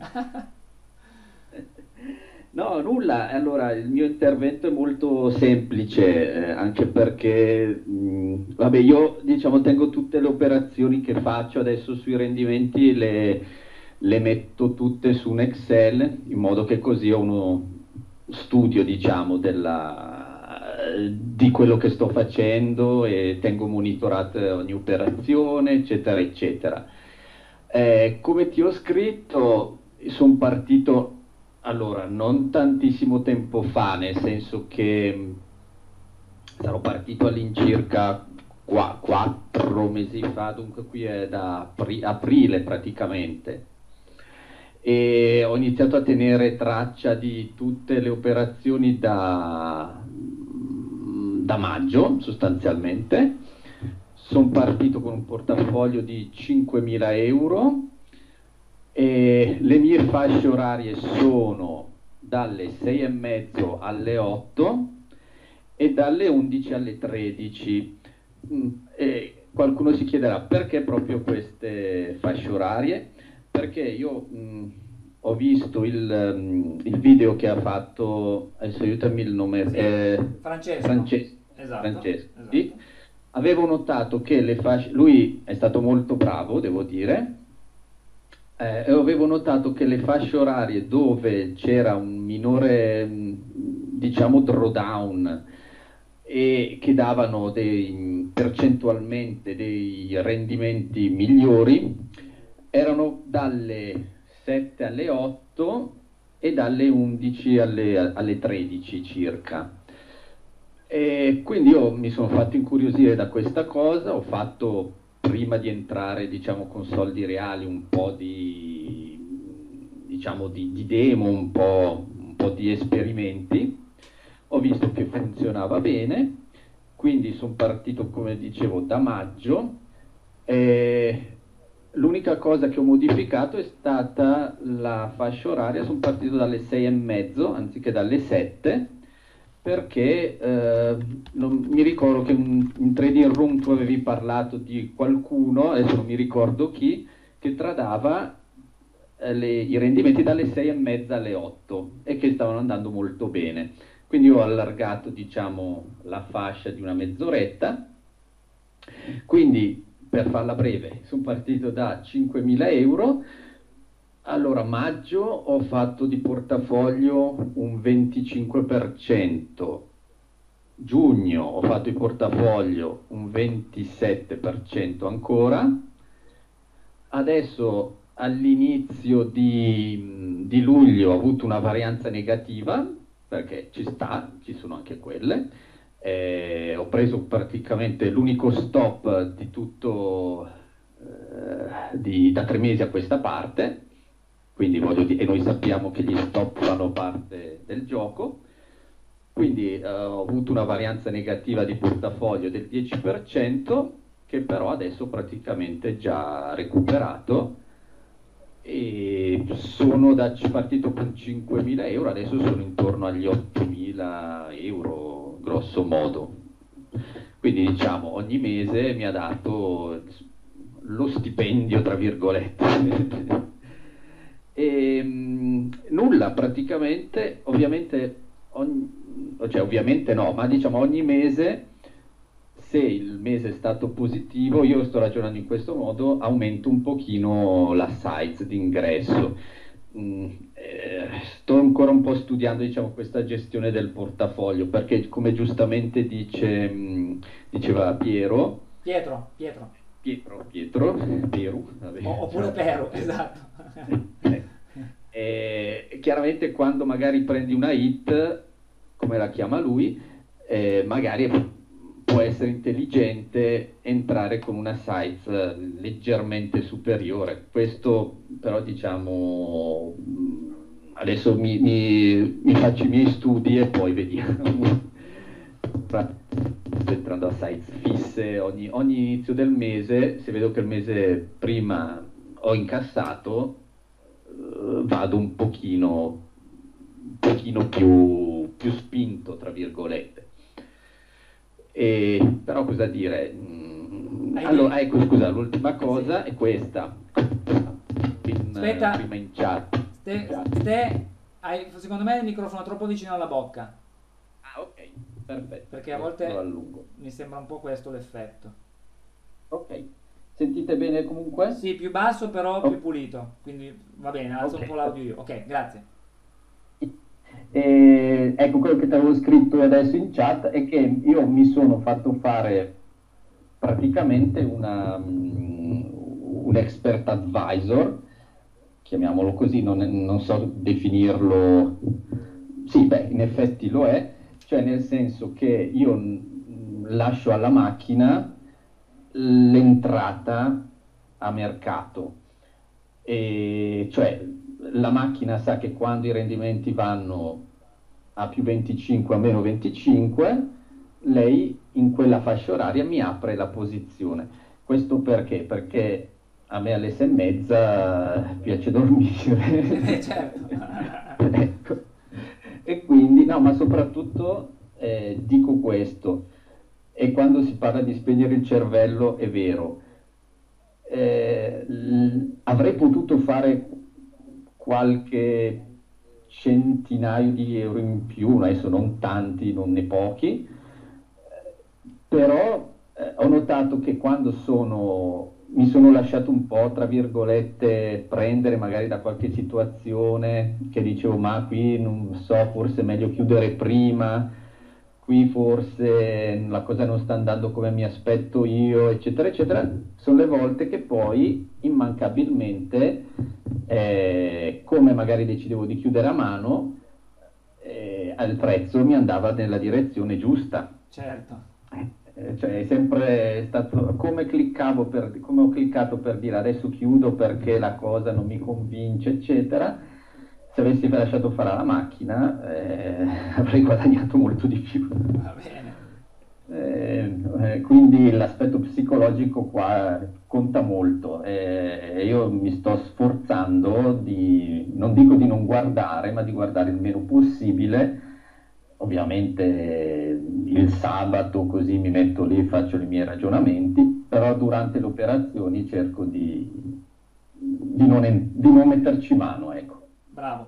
C: No, nulla. Allora, il mio intervento è molto semplice, anche perché, vabbè, io diciamo tengo tutte le operazioni che faccio adesso sui rendimenti, le metto tutte su un Excel, in modo che così ho uno studio, diciamo, di quello che sto facendo e tengo monitorata ogni operazione, eccetera, eccetera. Come ti ho scritto, sono partito. Allora, non tantissimo tempo fa, nel senso che sarò partito all'incirca 4 mesi fa, dunque qui è da aprile praticamente, e ho iniziato a tenere traccia di tutte le operazioni da maggio sostanzialmente. Sono partito con un portafoglio di 5.000 euro e le mie fasce orarie sono dalle 6 e mezzo alle 8 e dalle 11 alle 13. E qualcuno si chiederà perché proprio queste fasce orarie? Perché io ho visto il video che ha fatto, adesso aiutami il nome,
A: Sì, Francesco.
C: Francesco,
A: Esatto,
C: Francesco, sì.
A: esatto.
C: Avevo notato che le fasce, lui è stato molto bravo, devo dire, e avevo notato che le fasce orarie dove c'era un minore, diciamo, drawdown e che davano percentualmente dei rendimenti migliori erano dalle 7 alle 8 e dalle 11 alle 13 circa. E quindi io mi sono fatto incuriosire da questa cosa, ho fatto prima di entrare, diciamo, con soldi reali un po' diciamo, di demo, un po' di esperimenti, ho visto che funzionava bene, quindi sono partito, come dicevo, da maggio. E l'unica cosa che ho modificato è stata la fascia oraria, sono partito dalle 6 e mezzo anziché dalle 7, perché mi ricordo che in Trading Room tu avevi parlato di qualcuno, adesso non mi ricordo chi, che tradava i rendimenti dalle 6 e mezza alle 8 e che stavano andando molto bene. Quindi ho allargato, diciamo, la fascia di una mezz'oretta. Quindi, per farla breve, sono partito da 5.000 euro. Allora, maggio ho fatto di portafoglio un 25%, giugno ho fatto di portafoglio un 27% ancora, adesso all'inizio di luglio ho avuto una varianza negativa, perché ci sta, ci sono anche quelle. Ho preso praticamente l'unico stop di tutto da 3 mesi a questa parte, quindi voglio dire, e noi sappiamo che gli stop fanno parte del gioco, quindi ho avuto una varianza negativa di portafoglio del 10%, che però adesso praticamente già recuperato, e sono partito con 5.000 euro, adesso sono intorno agli 8.000 euro grosso modo, quindi diciamo ogni mese mi ha dato lo stipendio tra virgolette. E nulla praticamente, ovviamente cioè ovviamente no, ma diciamo ogni mese, se il mese è stato positivo, io sto ragionando in questo modo, aumento un pochino la size di ingresso. Sto ancora un po' studiando, diciamo, questa gestione del portafoglio, perché come giustamente diceva Piero,
A: Pietro, Pietro.
C: Piero, vabbè,
A: Oppure
C: ciao.
A: Pero, esatto.
C: Chiaramente quando magari prendi una hit, come la chiama lui, magari può essere intelligente entrare con una size leggermente superiore. Questo però, diciamo, adesso mi faccio i miei studi e poi vediamo. sto entrando a sites fisse, ogni inizio del mese, se vedo che il mese prima ho incassato, vado un pochino più spinto, tra virgolette. Però cosa dire? Allora, ecco, scusa, l'ultima cosa è questa.
A: Aspetta,
C: Prima in chat.
A: secondo me il microfono è troppo vicino alla bocca,
C: Ah, ok, perfetto.
A: perché a
C: Lo
A: volte
C: allungo.
A: mi sembra un po' questo l'effetto.
C: Ok, sentite bene comunque?
A: Sì, più basso però
C: Oh.
A: più pulito, quindi va bene, alzo un
C: Ok.
A: po' l'audio io. Ok, grazie.
D: Ecco, quello che ti avevo scritto adesso in chat è che io mi sono fatto fare praticamente un expert advisor, chiamiamolo così, non so definirlo. Sì, beh, in effetti lo è, cioè nel senso che io lascio alla macchina l'entrata a mercato, e cioè la macchina sa che quando i rendimenti vanno a più 25 a meno 25, lei in quella fascia oraria mi apre la posizione. Questo perché? Perché a me alle 6:30 piace dormire.
A: Certo.
D: Ecco. E quindi, no, ma soprattutto dico questo, e quando si parla di spegnere il cervello è vero. Avrei potuto fare qualche centinaio di euro in più, adesso non tanti, non ne pochi, però ho notato che quando mi sono lasciato un po', tra virgolette, prendere magari da qualche situazione che dicevo, ma qui non so, forse è meglio chiudere prima, qui forse la cosa non sta andando come mi aspetto io, eccetera, eccetera, sono le volte che poi immancabilmente, come magari decidevo di chiudere a mano, al prezzo mi andava nella direzione giusta.
A: Certo.
D: Cioè è sempre stato come ho cliccato per dire adesso chiudo perché la cosa non mi convince, eccetera. Se avessi lasciato fare alla macchina, avrei guadagnato molto di più.
A: Va bene.
D: Quindi l'aspetto psicologico qua conta molto, e io mi sto sforzando non dico di non guardare, ma di guardare il meno possibile. Ovviamente il sabato così mi metto lì e faccio i miei ragionamenti, però durante le operazioni cerco di non metterci mano, ecco.
A: Bravo.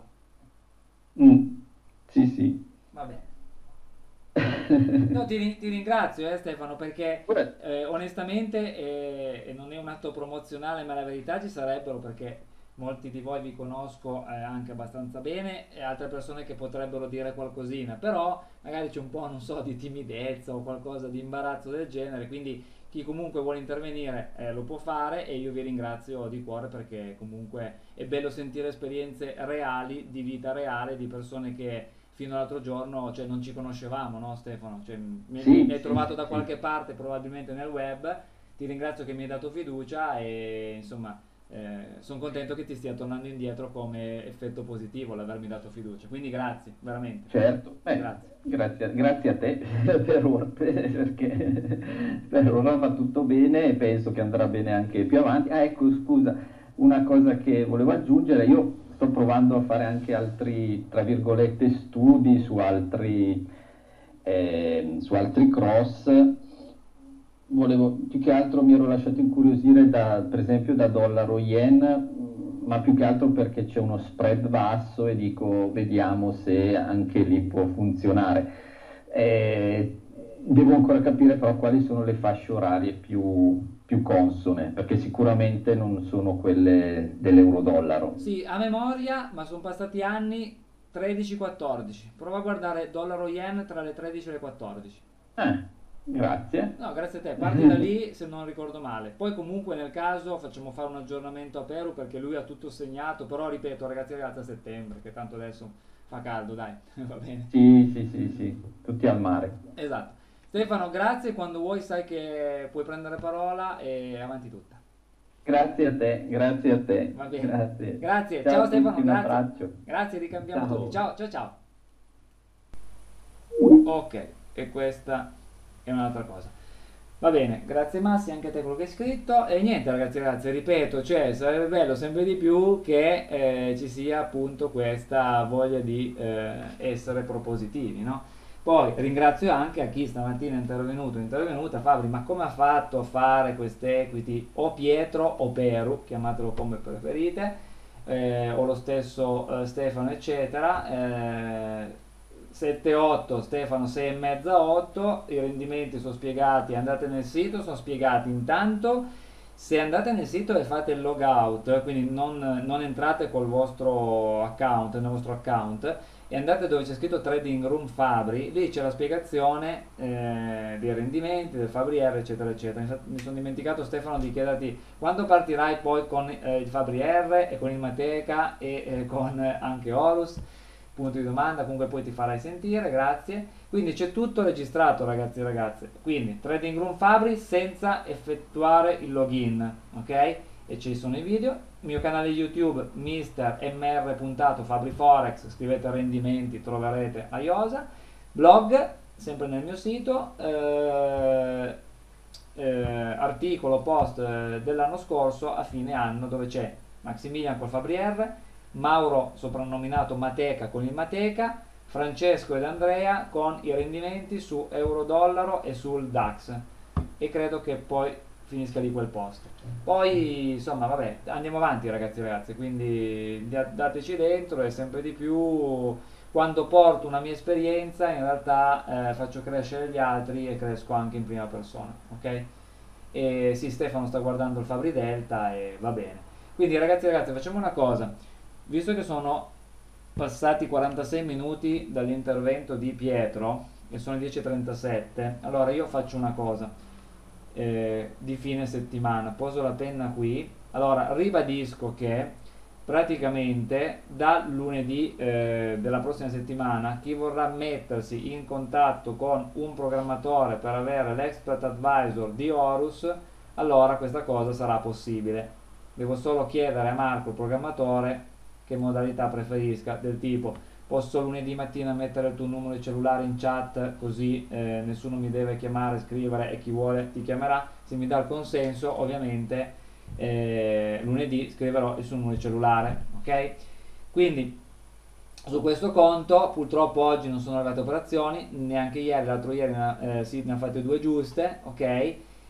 D: Sì, sì.
A: Va bene. No, ti ringrazio Stefano, perché onestamente e non è un atto promozionale, ma la verità ci sarebbero, perché molti di voi vi conosco anche abbastanza bene, e altre persone che potrebbero dire qualcosina, però magari c'è un po', non so, di timidezza o qualcosa di imbarazzo del genere, quindi chi comunque vuole intervenire lo può fare, e io vi ringrazio di cuore, perché comunque è bello sentire esperienze reali, di vita reale, di persone che fino all'altro giorno, cioè, non ci conoscevamo, no Stefano? Cioè, mi hai trovato da qualche parte, probabilmente nel web. Ti ringrazio che mi hai dato fiducia, e insomma sono contento che ti stia tornando indietro come effetto positivo l'avermi dato fiducia, quindi grazie, veramente.
D: Certo, grazie a te per ora, perché per ora va tutto bene e penso che andrà bene anche più avanti. Ah, ecco, scusa, una cosa che volevo aggiungere, io sto provando a fare anche altri, tra virgolette, studi su altri cross. Più che altro mi ero lasciato incuriosire per esempio da dollaro yen, ma più che altro perché c'è uno spread basso e dico vediamo se anche lì può funzionare. Devo ancora capire però quali sono le fasce orarie più consone, perché sicuramente non sono quelle dell'euro-dollaro.
A: Sì, a memoria, ma sono passati anni. 13-14, prova a guardare dollaro yen tra le 13 e le 14.
D: Grazie.
A: No, grazie a te, parti da lì se non ricordo male. Poi comunque nel caso facciamo fare un aggiornamento a Peru, perché lui ha tutto segnato, però ripeto ragazzi a settembre, che tanto adesso fa caldo, dai, va bene.
D: Sì, tutti al mare.
A: Esatto. Stefano, grazie, quando vuoi sai che puoi prendere parola, e avanti tutta.
D: Grazie a te.
A: Va bene.
D: Grazie.
A: Grazie.
D: Ciao
A: Ciao
D: a tutti,
A: Stefano,
D: un
A: grazie.
D: abbraccio.
A: Grazie, ricambiamo
D: Ciao.
A: tutti. Ciao. Ok, e questa è un'altra cosa. Va bene, grazie Massi, anche a te quello che hai scritto. E niente ragazzi, ripeto, cioè sarebbe bello sempre di più che ci sia appunto questa voglia di essere propositivi, no? Poi ringrazio anche a chi stamattina è intervenuta, Fabri, ma come ha fatto a fare queste equity o Pietro o Peru, chiamatelo come preferite, o lo stesso Stefano eccetera, 7-8, Stefano 6,5-8, i rendimenti sono spiegati, andate nel sito, sono spiegati. Intanto se andate nel sito e fate il logout, quindi non entrate col vostro account, nel vostro account, e andate dove c'è scritto Trading Room Fabri, lì c'è la spiegazione dei rendimenti, del Fabri R eccetera eccetera. Infatti, mi sono dimenticato Stefano di chiederti quando partirai poi con il Fabri R e con il Mateca e con anche Horus, punto di domanda, comunque poi ti farai sentire, grazie. Quindi c'è tutto registrato ragazzi e ragazze, quindi Trading Room Fabri senza effettuare il login, ok? E ci sono i video, mio canale YouTube Mister MR Fabri Forex, scrivete rendimenti, troverete a Iosa, blog sempre nel mio sito, articolo post dell'anno scorso a fine anno dove c'è Maximilian col Fabri R, Mauro soprannominato Mateca con il Mateca, Francesco ed Andrea con i rendimenti su euro-dollaro e sul DAX, e credo che poi finisca lì quel post. Poi insomma vabbè, andiamo avanti ragazzi e ragazze, quindi dateci dentro, e sempre di più quando porto una mia esperienza in realtà faccio crescere gli altri e cresco anche in prima persona, ok? E sì, Stefano sta guardando il Fabri Delta e va bene. Quindi ragazzi e ragazze, facciamo una cosa, visto che sono passati 46 minuti dall'intervento di Pietro e sono le 10:37, allora io faccio una cosa di fine settimana, poso la penna qui, allora ribadisco che praticamente da lunedì della prossima settimana chi vorrà mettersi in contatto con un programmatore per avere l'expert advisor di Horus, allora questa cosa sarà possibile. Devo solo chiedere a Marco, il programmatore, che modalità preferisca, del tipo posso lunedì mattina mettere il tuo numero di cellulare in chat così nessuno mi deve chiamare, scrivere, e chi vuole ti chiamerà. Se mi dà il consenso ovviamente lunedì scriverò il suo numero di cellulare, ok? Quindi su questo conto purtroppo oggi non sono arrivate operazioni, neanche ieri, l'altro ieri sì, ne ha fatte due giuste, ok?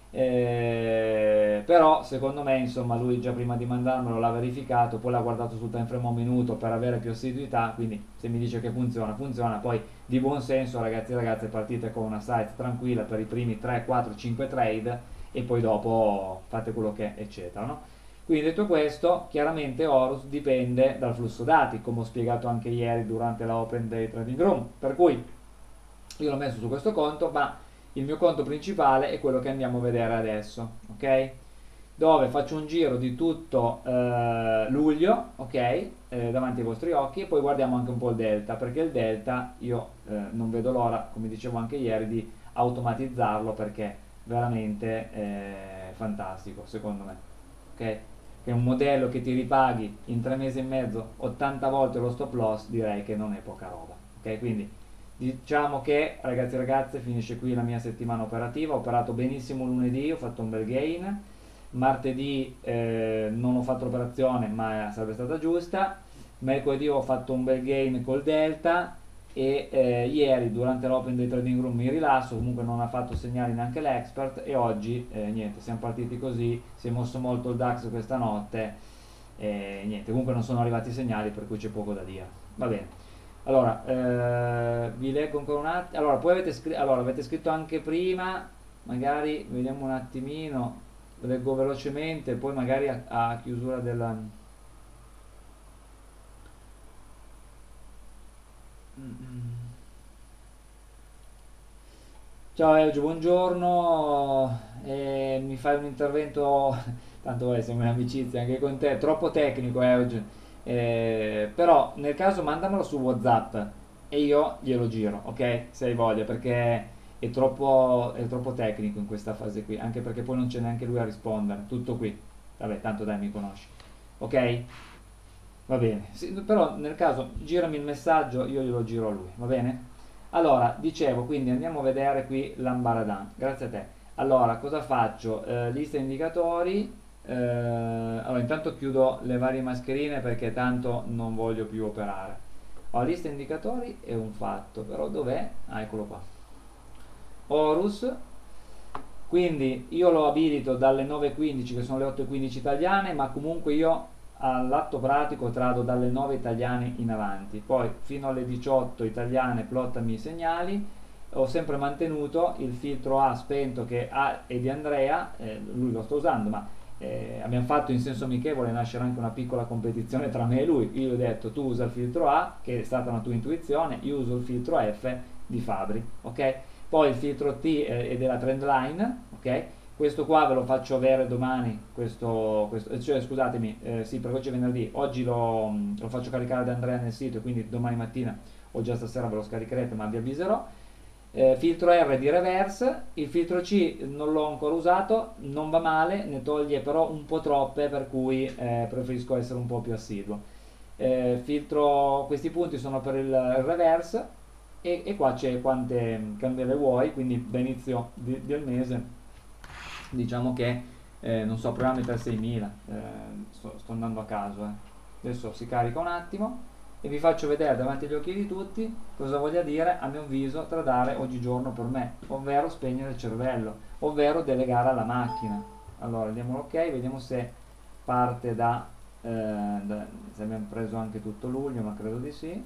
A: Però secondo me insomma lui già prima di mandarmelo l'ha verificato, poi l'ha guardato sul time frame un minuto per avere più assiduità, quindi se mi dice che funziona, funziona. Poi di buon senso ragazzi e ragazze, partite con una size tranquilla per i primi 3, 4, 5 trade e poi dopo fate quello che è eccetera, no? Quindi detto questo, chiaramente Horus dipende dal flusso dati, come ho spiegato anche ieri durante la Open Day Trading Room, per cui io l'ho messo su questo conto, ma il mio conto principale è quello che andiamo a vedere adesso, ok? Dove faccio un giro di tutto luglio, ok? Davanti ai vostri occhi, e poi guardiamo anche un po' il delta, perché il delta io non vedo l'ora, come dicevo anche ieri, di automatizzarlo, perché veramente fantastico secondo me, ok? Che è un modello che ti ripaghi in 3 mesi e mezzo 80 volte lo stop loss, direi che non è poca roba, ok? Quindi diciamo che ragazzi e ragazze finisce qui la mia settimana operativa. Ho operato benissimo lunedì, ho fatto un bel gain, martedì non ho fatto l'operazione ma sarebbe stata giusta, mercoledì ho fatto un bel gain col delta, e ieri durante l'Open Day Trading Room mi rilasso, comunque non ha fatto segnali neanche l'expert, e oggi niente, siamo partiti così, si è mosso molto il DAX questa notte e niente, comunque non sono arrivati i segnali, per cui c'è poco da dire. Va bene, allora vi leggo ancora un attimo. Allora poi avete scritto anche prima, magari vediamo un attimino, leggo velocemente, poi magari a chiusura della ciao Euge, buongiorno, mi fai un intervento, tanto siamo in amicizia anche con te, troppo tecnico Euge, però nel caso mandamelo su WhatsApp e io glielo giro, ok? Se hai voglia, perché è troppo tecnico in questa fase qui, anche perché poi non c'è neanche lui a rispondere, tutto qui, vabbè tanto dai, mi conosci, ok? Va bene, sì, però nel caso girami il messaggio, io glielo giro a lui, va bene? Allora, dicevo, quindi andiamo a vedere qui l'ambaradan, grazie a te. Allora, cosa faccio? Lista indicatori, allora intanto chiudo le varie mascherine perché tanto non voglio più operare. Allora, lista indicatori è un fatto, però dov'è? Ah, eccolo qua. Horus, quindi io lo abilito dalle 9.15 che sono le 8.15 italiane, ma comunque io all'atto pratico trado dalle 9 italiane in avanti, poi fino alle 18 italiane plottami i segnali. Ho sempre mantenuto il filtro A spento che ha e di Andrea, lui lo sta usando, ma abbiamo fatto in senso amichevole nascere anche una piccola competizione tra me e lui. Io gli ho detto tu usa il filtro A, che è stata una tua intuizione, io uso il filtro F di Fabri, ok? Poi il filtro T è della Trendline, ok? Questo qua ve lo faccio avere domani, cioè scusatemi, sì, perché oggi è venerdì, oggi lo faccio caricare da Andrea nel sito, quindi domani mattina o già stasera ve lo scaricherete, ma vi avviserò. Filtro R di reverse, il filtro C non l'ho ancora usato, non va male, ne toglie però un po' troppe, per cui preferisco essere un po' più assiduo. Questi punti sono per il reverse e qua c'è quante candele vuoi, quindi da inizio del mese diciamo che non so, proviamo a mettere 6.000, sto andando a caso. Adesso si carica un attimo e vi faccio vedere davanti agli occhi di tutti cosa voglia dire a mio avviso tradare oggigiorno per me, ovvero spegnere il cervello, ovvero delegare alla macchina. Allora diamo l'ok, vediamo se parte se abbiamo preso anche tutto luglio, ma credo di sì.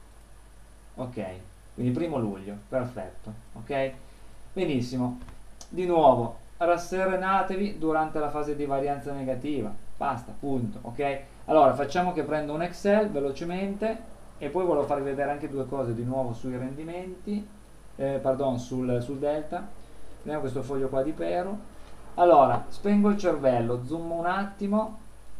A: Ok, quindi 1° luglio, perfetto, ok? Benissimo, di nuovo rasserenatevi durante la fase di varianza negativa, basta, punto, ok? Allora facciamo che prendo un Excel velocemente e poi volevo farvi vedere anche due cose di nuovo sui rendimenti, pardon, sul delta. Vediamo questo foglio qua di Pero. Allora spengo il cervello, zoom un attimo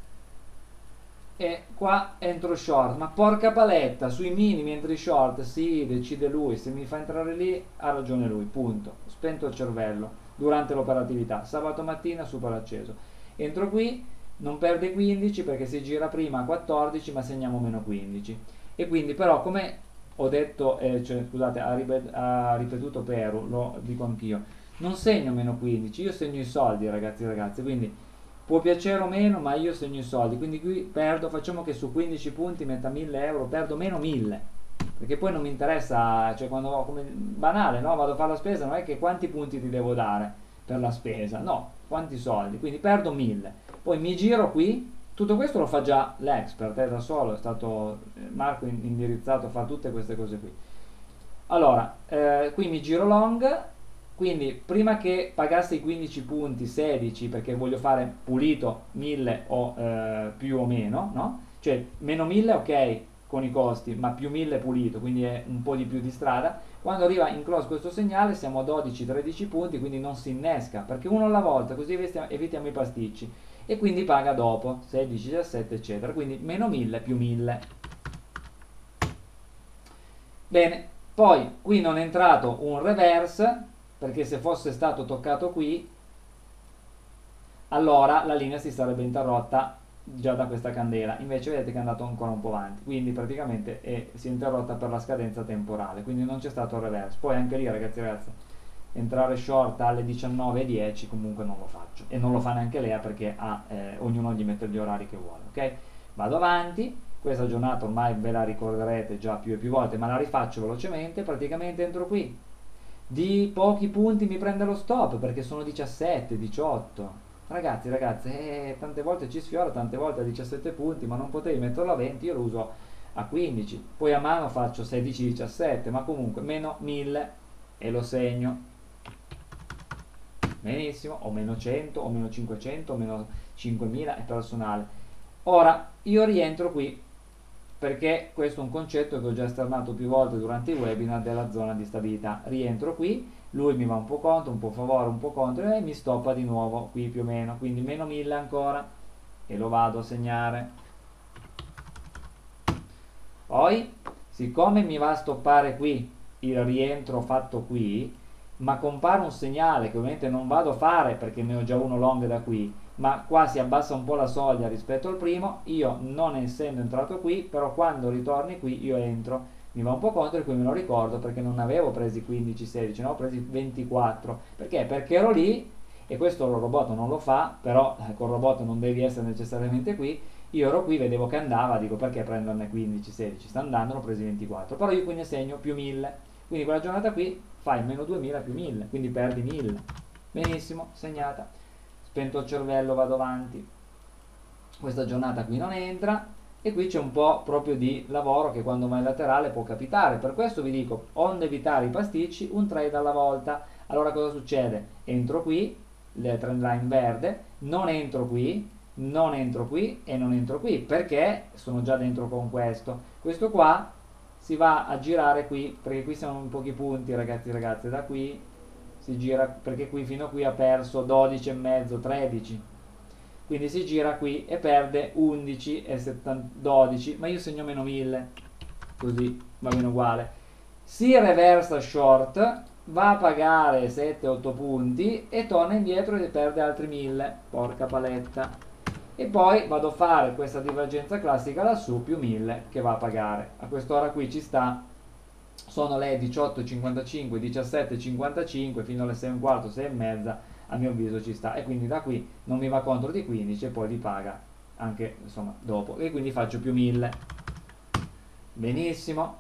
A: e qua entro short, ma porca paletta, sui minimi entri short, sì, decide lui, se mi fa entrare lì ha ragione lui, punto. Spento il cervello durante l'operatività, sabato mattina super acceso, entro qui, non perde 15 perché si gira prima a 14 ma segniamo meno 15, e quindi però come ho detto, cioè, scusate, ha ripetuto Peru, lo dico anch'io, non segno meno 15, io segno i soldi ragazzi e ragazze, quindi può piacere o meno, ma io segno i soldi, quindi qui perdo, facciamo che su 15 punti metta 1.000 euro, perdo meno 1.000, perché poi non mi interessa, cioè quando come banale, no? Vado a fare la spesa, non è che quanti punti ti devo dare per la spesa, no, quanti soldi, quindi perdo 1.000, poi mi giro qui, tutto questo lo fa già l'expert, da solo, è stato Marco indirizzato a fare tutte queste cose qui. Allora, qui mi giro long, quindi prima che pagasse i 15 punti, 16, perché voglio fare pulito 1.000 o più o meno, no? Cioè meno 1.000 ok con i costi, ma più 1.000 pulito, quindi è un po' di più di strada. Quando arriva in cross questo segnale siamo a 12-13 punti, quindi non si innesca, perché uno alla volta, così evitiamo i pasticci, e quindi paga dopo 16, 17 eccetera, quindi meno 1.000 più 1.000. Bene, poi qui non è entrato un reverse, perché se fosse stato toccato qui allora la linea si sarebbe interrotta già da questa candela, invece vedete che è andato ancora un po' avanti, quindi praticamente si è interrotta per la scadenza temporale, quindi non c'è stato il reverse. Poi anche lì ragazzi e ragazze, entrare short alle 19:10 comunque non lo faccio, e non lo fa neanche lei perché ognuno gli mette gli orari che vuole, ok? Vado avanti, questa giornata ormai ve la ricorderete già più e più volte, ma la rifaccio velocemente. Praticamente entro qui, di pochi punti mi prende lo stop perché sono 17, 18. Ragazzi, ragazze, tante volte ci sfiora, tante volte a 17 punti, ma non potevi metterlo a 20, io lo uso a 15, poi a mano faccio 16, 17, ma comunque meno 1.000 e lo segno. Benissimo, o meno 100, o meno 500, o meno 5.000 è personale. Ora, io rientro qui, perché questo è un concetto che ho già esternato più volte durante i webinar della zona di stabilità. Rientro qui, lui mi va un po' contro, un po' a favore, un po' contro e mi stoppa di nuovo qui più o meno, quindi meno 1.000 ancora e lo vado a segnare. Poi, siccome mi va a stoppare qui il rientro fatto qui, ma compare un segnale che ovviamente non vado a fare perché ne ho già uno long da qui, ma qua si abbassa un po' la soglia rispetto al primo. Io non essendo entrato qui, però quando ritorni qui io entro, mi va un po' contro, e qui me lo ricordo perché non avevo presi 15-16, ne ho presi 24. Perché ero lì, e questo il robot non lo fa, però col robot non devi essere necessariamente qui. Io ero qui, vedevo che andava, dico perché prenderne 15-16, sta andando, ne ho presi 24, però io qui ne segno più 1000, quindi quella giornata qui fai meno 2000 più 1000, quindi perdi 1000. Benissimo, segnata. Spento il cervello, vado avanti. Questa giornata qui non entra, e qui c'è un po' proprio di lavoro che quando vai in laterale può capitare. Per questo vi dico, onde evitare i pasticci, un trade alla volta. Allora cosa succede? Entro qui, le trend line verde, non entro qui, non entro qui e non entro qui, perché sono già dentro con questo. Questo qua si va a girare qui, perché qui siamo in pochi punti, ragazzi e ragazze, da qui si gira, perché qui fino a qui ha perso 12 e mezzo, 13, quindi si gira qui e perde 11 e 12, ma io segno meno 1000, così va bene uguale. Si reversa short, va a pagare 7-8 punti e torna indietro e perde altri 1000, porca paletta. E poi vado a fare questa divergenza classica lassù più 1000 che va a pagare. A quest'ora qui ci sta, sono le 18.55, 17.55 fino alle 6 e un quarto, 6 e mezza, a mio avviso ci sta, e quindi da qui non mi va contro di 15 e poi li paga anche insomma dopo, e quindi faccio più 1000. Benissimo,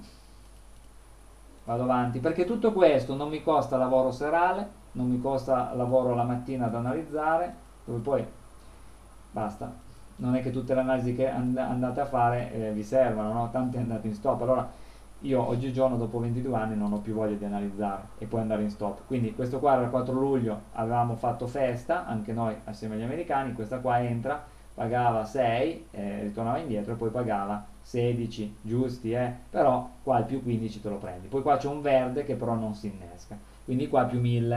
A: vado avanti, perché tutto questo non mi costa lavoro serale, non mi costa lavoro la mattina ad analizzare, dove poi basta, non è che tutte le analisi che andate a fare vi servono, no? Tanti andate in stop. Allora io oggigiorno dopo 22 anni non ho più voglia di analizzare e poi andare in stop. Quindi questo qua era il 4 luglio, avevamo fatto festa anche noi assieme agli americani. Questa qua entra, pagava 6, ritornava indietro e poi pagava 16, giusti, però qua il più 15 te lo prendi. Poi qua c'è un verde che però non si innesca, quindi qua più 1000.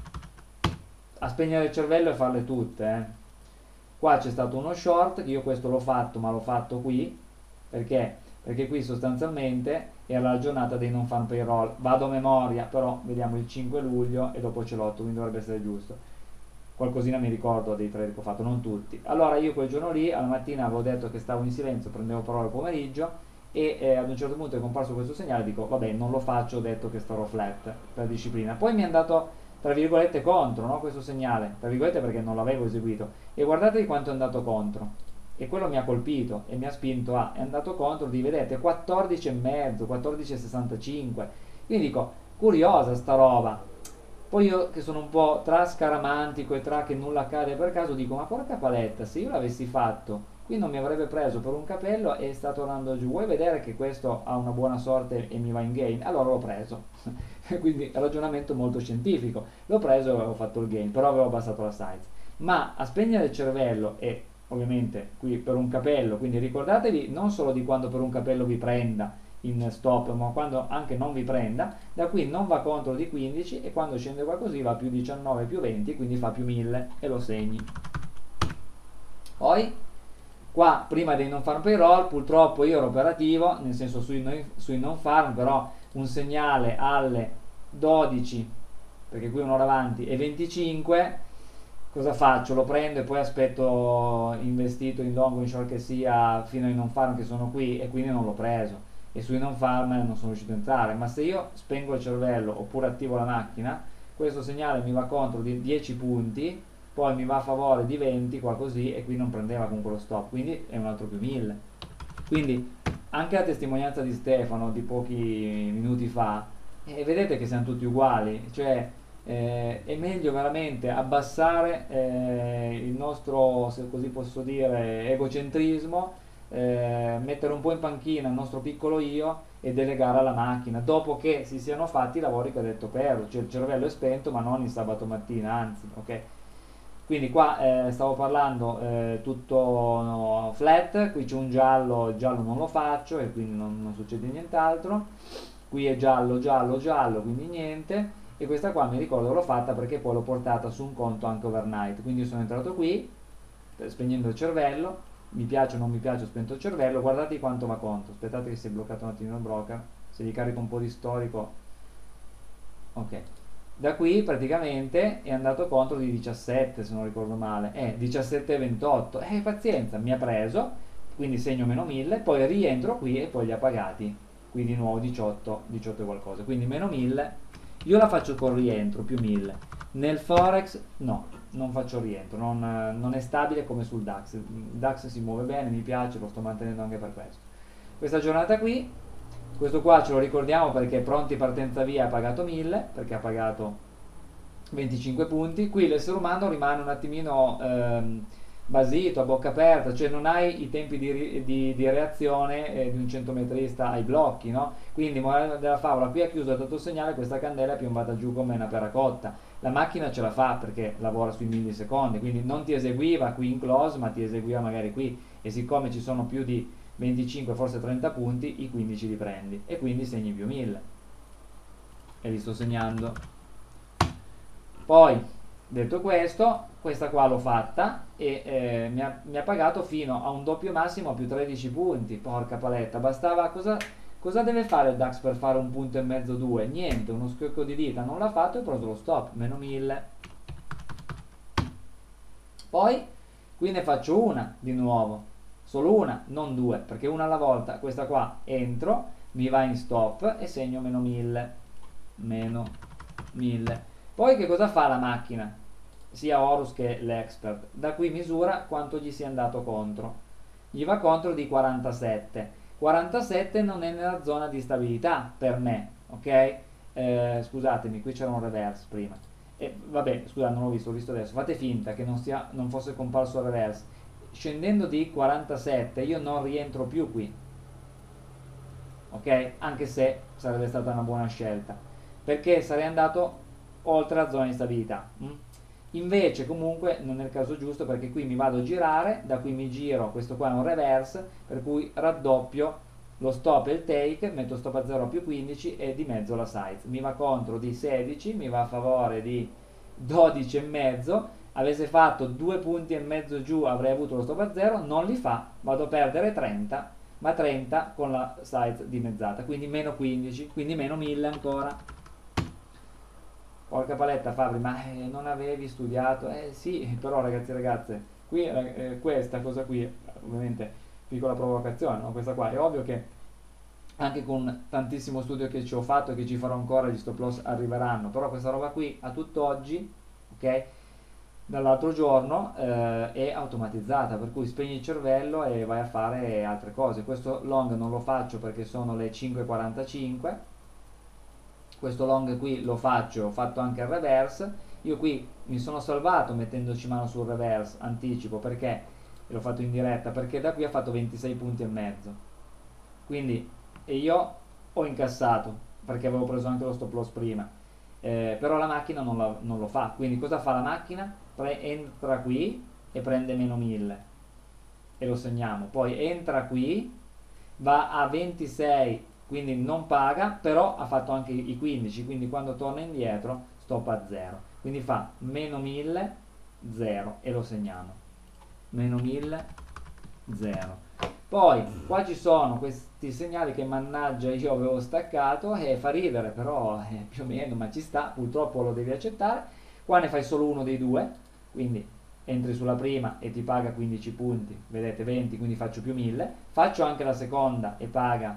A: A spegnere il cervello e farle tutte. Qua c'è stato uno short, che io questo l'ho fatto, ma l'ho fatto qui perché qui sostanzialmente era la giornata dei non farm payroll. Vado a memoria, però vediamo il 5 luglio e dopo c'è l'8, quindi dovrebbe essere giusto. Qualcosina mi ricordo dei trade che ho fatto, non tutti. Allora io quel giorno lì, alla mattina avevo detto che stavo in silenzio, prendevo parola al pomeriggio, e ad un certo punto è comparso questo segnale, dico vabbè non lo faccio, ho detto che starò flat per disciplina. Poi mi è andato tra virgolette contro, no, questo segnale, tra virgolette perché non l'avevo eseguito, e guardate di quanto è andato contro, e quello mi ha colpito e mi ha spinto è andato contro di, vedete, 14,5, 14,65, quindi dico curiosa sta roba. Poi io che sono un po' tra scaramantico e tra che nulla accade per caso dico ma porca paletta, se io l'avessi fatto qui non mi avrebbe preso per un capello e sta tornando giù, vuoi vedere che questo ha una buona sorte e mi va in gain? Allora l'ho preso. Quindi ragionamento molto scientifico, l'ho preso e avevo fatto il gain, però avevo abbassato la size. Ma a spegnere il cervello, e ovviamente qui per un capello, quindi ricordatevi non solo di quando per un capello vi prenda in stop, ma quando anche non vi prenda, da qui non va contro di 15 e quando scende qua così va più 19 più 20, quindi fa più 1000 e lo segni. Poi qua prima dei non farm payroll purtroppo io ero operativo, nel senso sui non farm, però un segnale alle 12, perché qui un'ora avanti, e 25, cosa faccio? Lo prendo e poi aspetto investito in long o in short che sia fino ai non farm che sono qui, e quindi non l'ho preso, e sui non farm non sono riuscito a entrare. Ma se io spengo il cervello oppure attivo la macchina, questo segnale mi va contro di 10 punti, poi mi va a favore di 20 qua così, e qui non prendeva con quello stop, quindi è un altro più 1000. Quindi anche la testimonianza di Stefano di pochi minuti fa, vedete che siamo tutti uguali, cioè è meglio veramente abbassare il nostro, se così posso dire, egocentrismo, mettere un po' in panchina il nostro piccolo io e delegare alla macchina, dopo che si siano fatti i lavori che ha detto Perlo, cioè il cervello è spento, ma non il sabato mattina, anzi, ok? Quindi qua stavo parlando tutto no, flat, qui c'è un giallo, il giallo non lo faccio e quindi non succede nient'altro, qui è giallo, giallo, giallo, quindi niente, e questa qua mi ricordo l'ho fatta perché poi l'ho portata su un conto anche overnight, quindi io sono entrato qui, spegnendo il cervello, mi piace o non mi piace, ho spento il cervello, guardate quanto va conto, aspettate che si è bloccato un attimo il broker, se gli carico un po' di storico, ok. Da qui praticamente è andato contro di 17, se non ricordo male, 17,28, pazienza, mi ha preso, quindi segno meno 1000, poi rientro qui e poi li ha pagati, qui di nuovo 18, 18 e qualcosa, quindi meno 1000, io la faccio con rientro, più 1000, nel Forex no, non faccio rientro, non è stabile come sul DAX, il DAX si muove bene, mi piace, lo sto mantenendo anche per questo. Questa giornata qui, questo qua ce lo ricordiamo perché pronti partenza via ha pagato 1000, perché ha pagato 25 punti. Qui l'essere umano rimane un attimino basito, a bocca aperta, cioè non hai i tempi di reazione di un centometrista ai blocchi, no? Quindi morale della favola, qui ha chiuso, ha dato segnale, questa candela è piombata giù come una pera cotta. La macchina ce la fa perché lavora sui millisecondi, quindi non ti eseguiva qui in close, ma ti eseguiva magari qui, e siccome ci sono più di 25, forse 30 punti, i 15 li prendi e quindi segni più 1000 e li sto segnando. Poi detto questo, questa qua l'ho fatta e mi ha pagato fino a un doppio massimo a più 13 punti. Porca paletta, bastava, cosa deve fare il DAX per fare un punto e mezzo, 2? Niente, uno schiocco di dita, non l'ha fatto e ho preso lo stop, meno 1000. Poi qui ne faccio una di nuovo, solo una, non due, perché una alla volta. Questa qua entro, mi va in stop e segno meno 1000, meno 1000. Poi che cosa fa la macchina, sia Horus che l'Expert? Da qui misura quanto gli sia andato contro, gli va contro di 47. 47 non è nella zona di stabilità per me, ok? Scusatemi, qui c'era un reverse prima, vabbè, scusate, non l'ho visto, l'ho visto adesso. Fate finta che non fosse comparso il reverse. Scendendo di 47 io non rientro più qui, ok? Anche se sarebbe stata una buona scelta, perché sarei andato oltre la zona di stabilità. Invece comunque non è il caso giusto, perché qui mi vado a girare, da qui mi giro, questo qua è un reverse, per cui raddoppio lo stop e il take, metto stop a 0 a più 15 e di mezzo la size, mi va contro di 16, mi va a favore di 12 e mezzo. Avesse fatto 2 punti e mezzo giù avrei avuto lo stop a 0, non li fa, vado a perdere 30, ma 30 con la size dimezzata, quindi meno 15, quindi meno 1000 ancora. Porca paletta Fabri, ma non avevi studiato? Sì, però ragazzi e ragazze, qui questa cosa qui, ovviamente piccola provocazione, no? Questa qua è ovvio che anche con tantissimo studio che ci ho fatto e che ci farò ancora, gli stop loss arriveranno, però questa roba qui a tutt'oggi, ok, dall'altro giorno è automatizzata, per cui spegni il cervello e vai a fare altre cose. Questo long non lo faccio perché sono le 5:45, questo long qui lo faccio, ho fatto anche il reverse. Io qui mi sono salvato mettendoci mano sul reverse anticipo, perché l'ho fatto in diretta, perché da qui ha fatto 26 punti e mezzo, quindi, e io ho incassato perché avevo preso anche lo stop loss prima, però la macchina non lo fa. Quindi cosa fa la macchina? Entra qui e prende meno 1000 e lo segniamo, poi entra qui, va a 26, quindi non paga, però ha fatto anche i 15, quindi quando torna indietro stop a 0, quindi fa meno 1000, 0 e lo segniamo, meno 1000, 0. Poi qua ci sono questi segnali che mannaggia io avevo staccato e fa ridere, però più o meno, ma ci sta, purtroppo lo devi accettare. Qua ne fai solo uno dei due, quindi entri sulla prima e ti paga 15 punti, vedete 20, quindi faccio più 1000, faccio anche la seconda e paga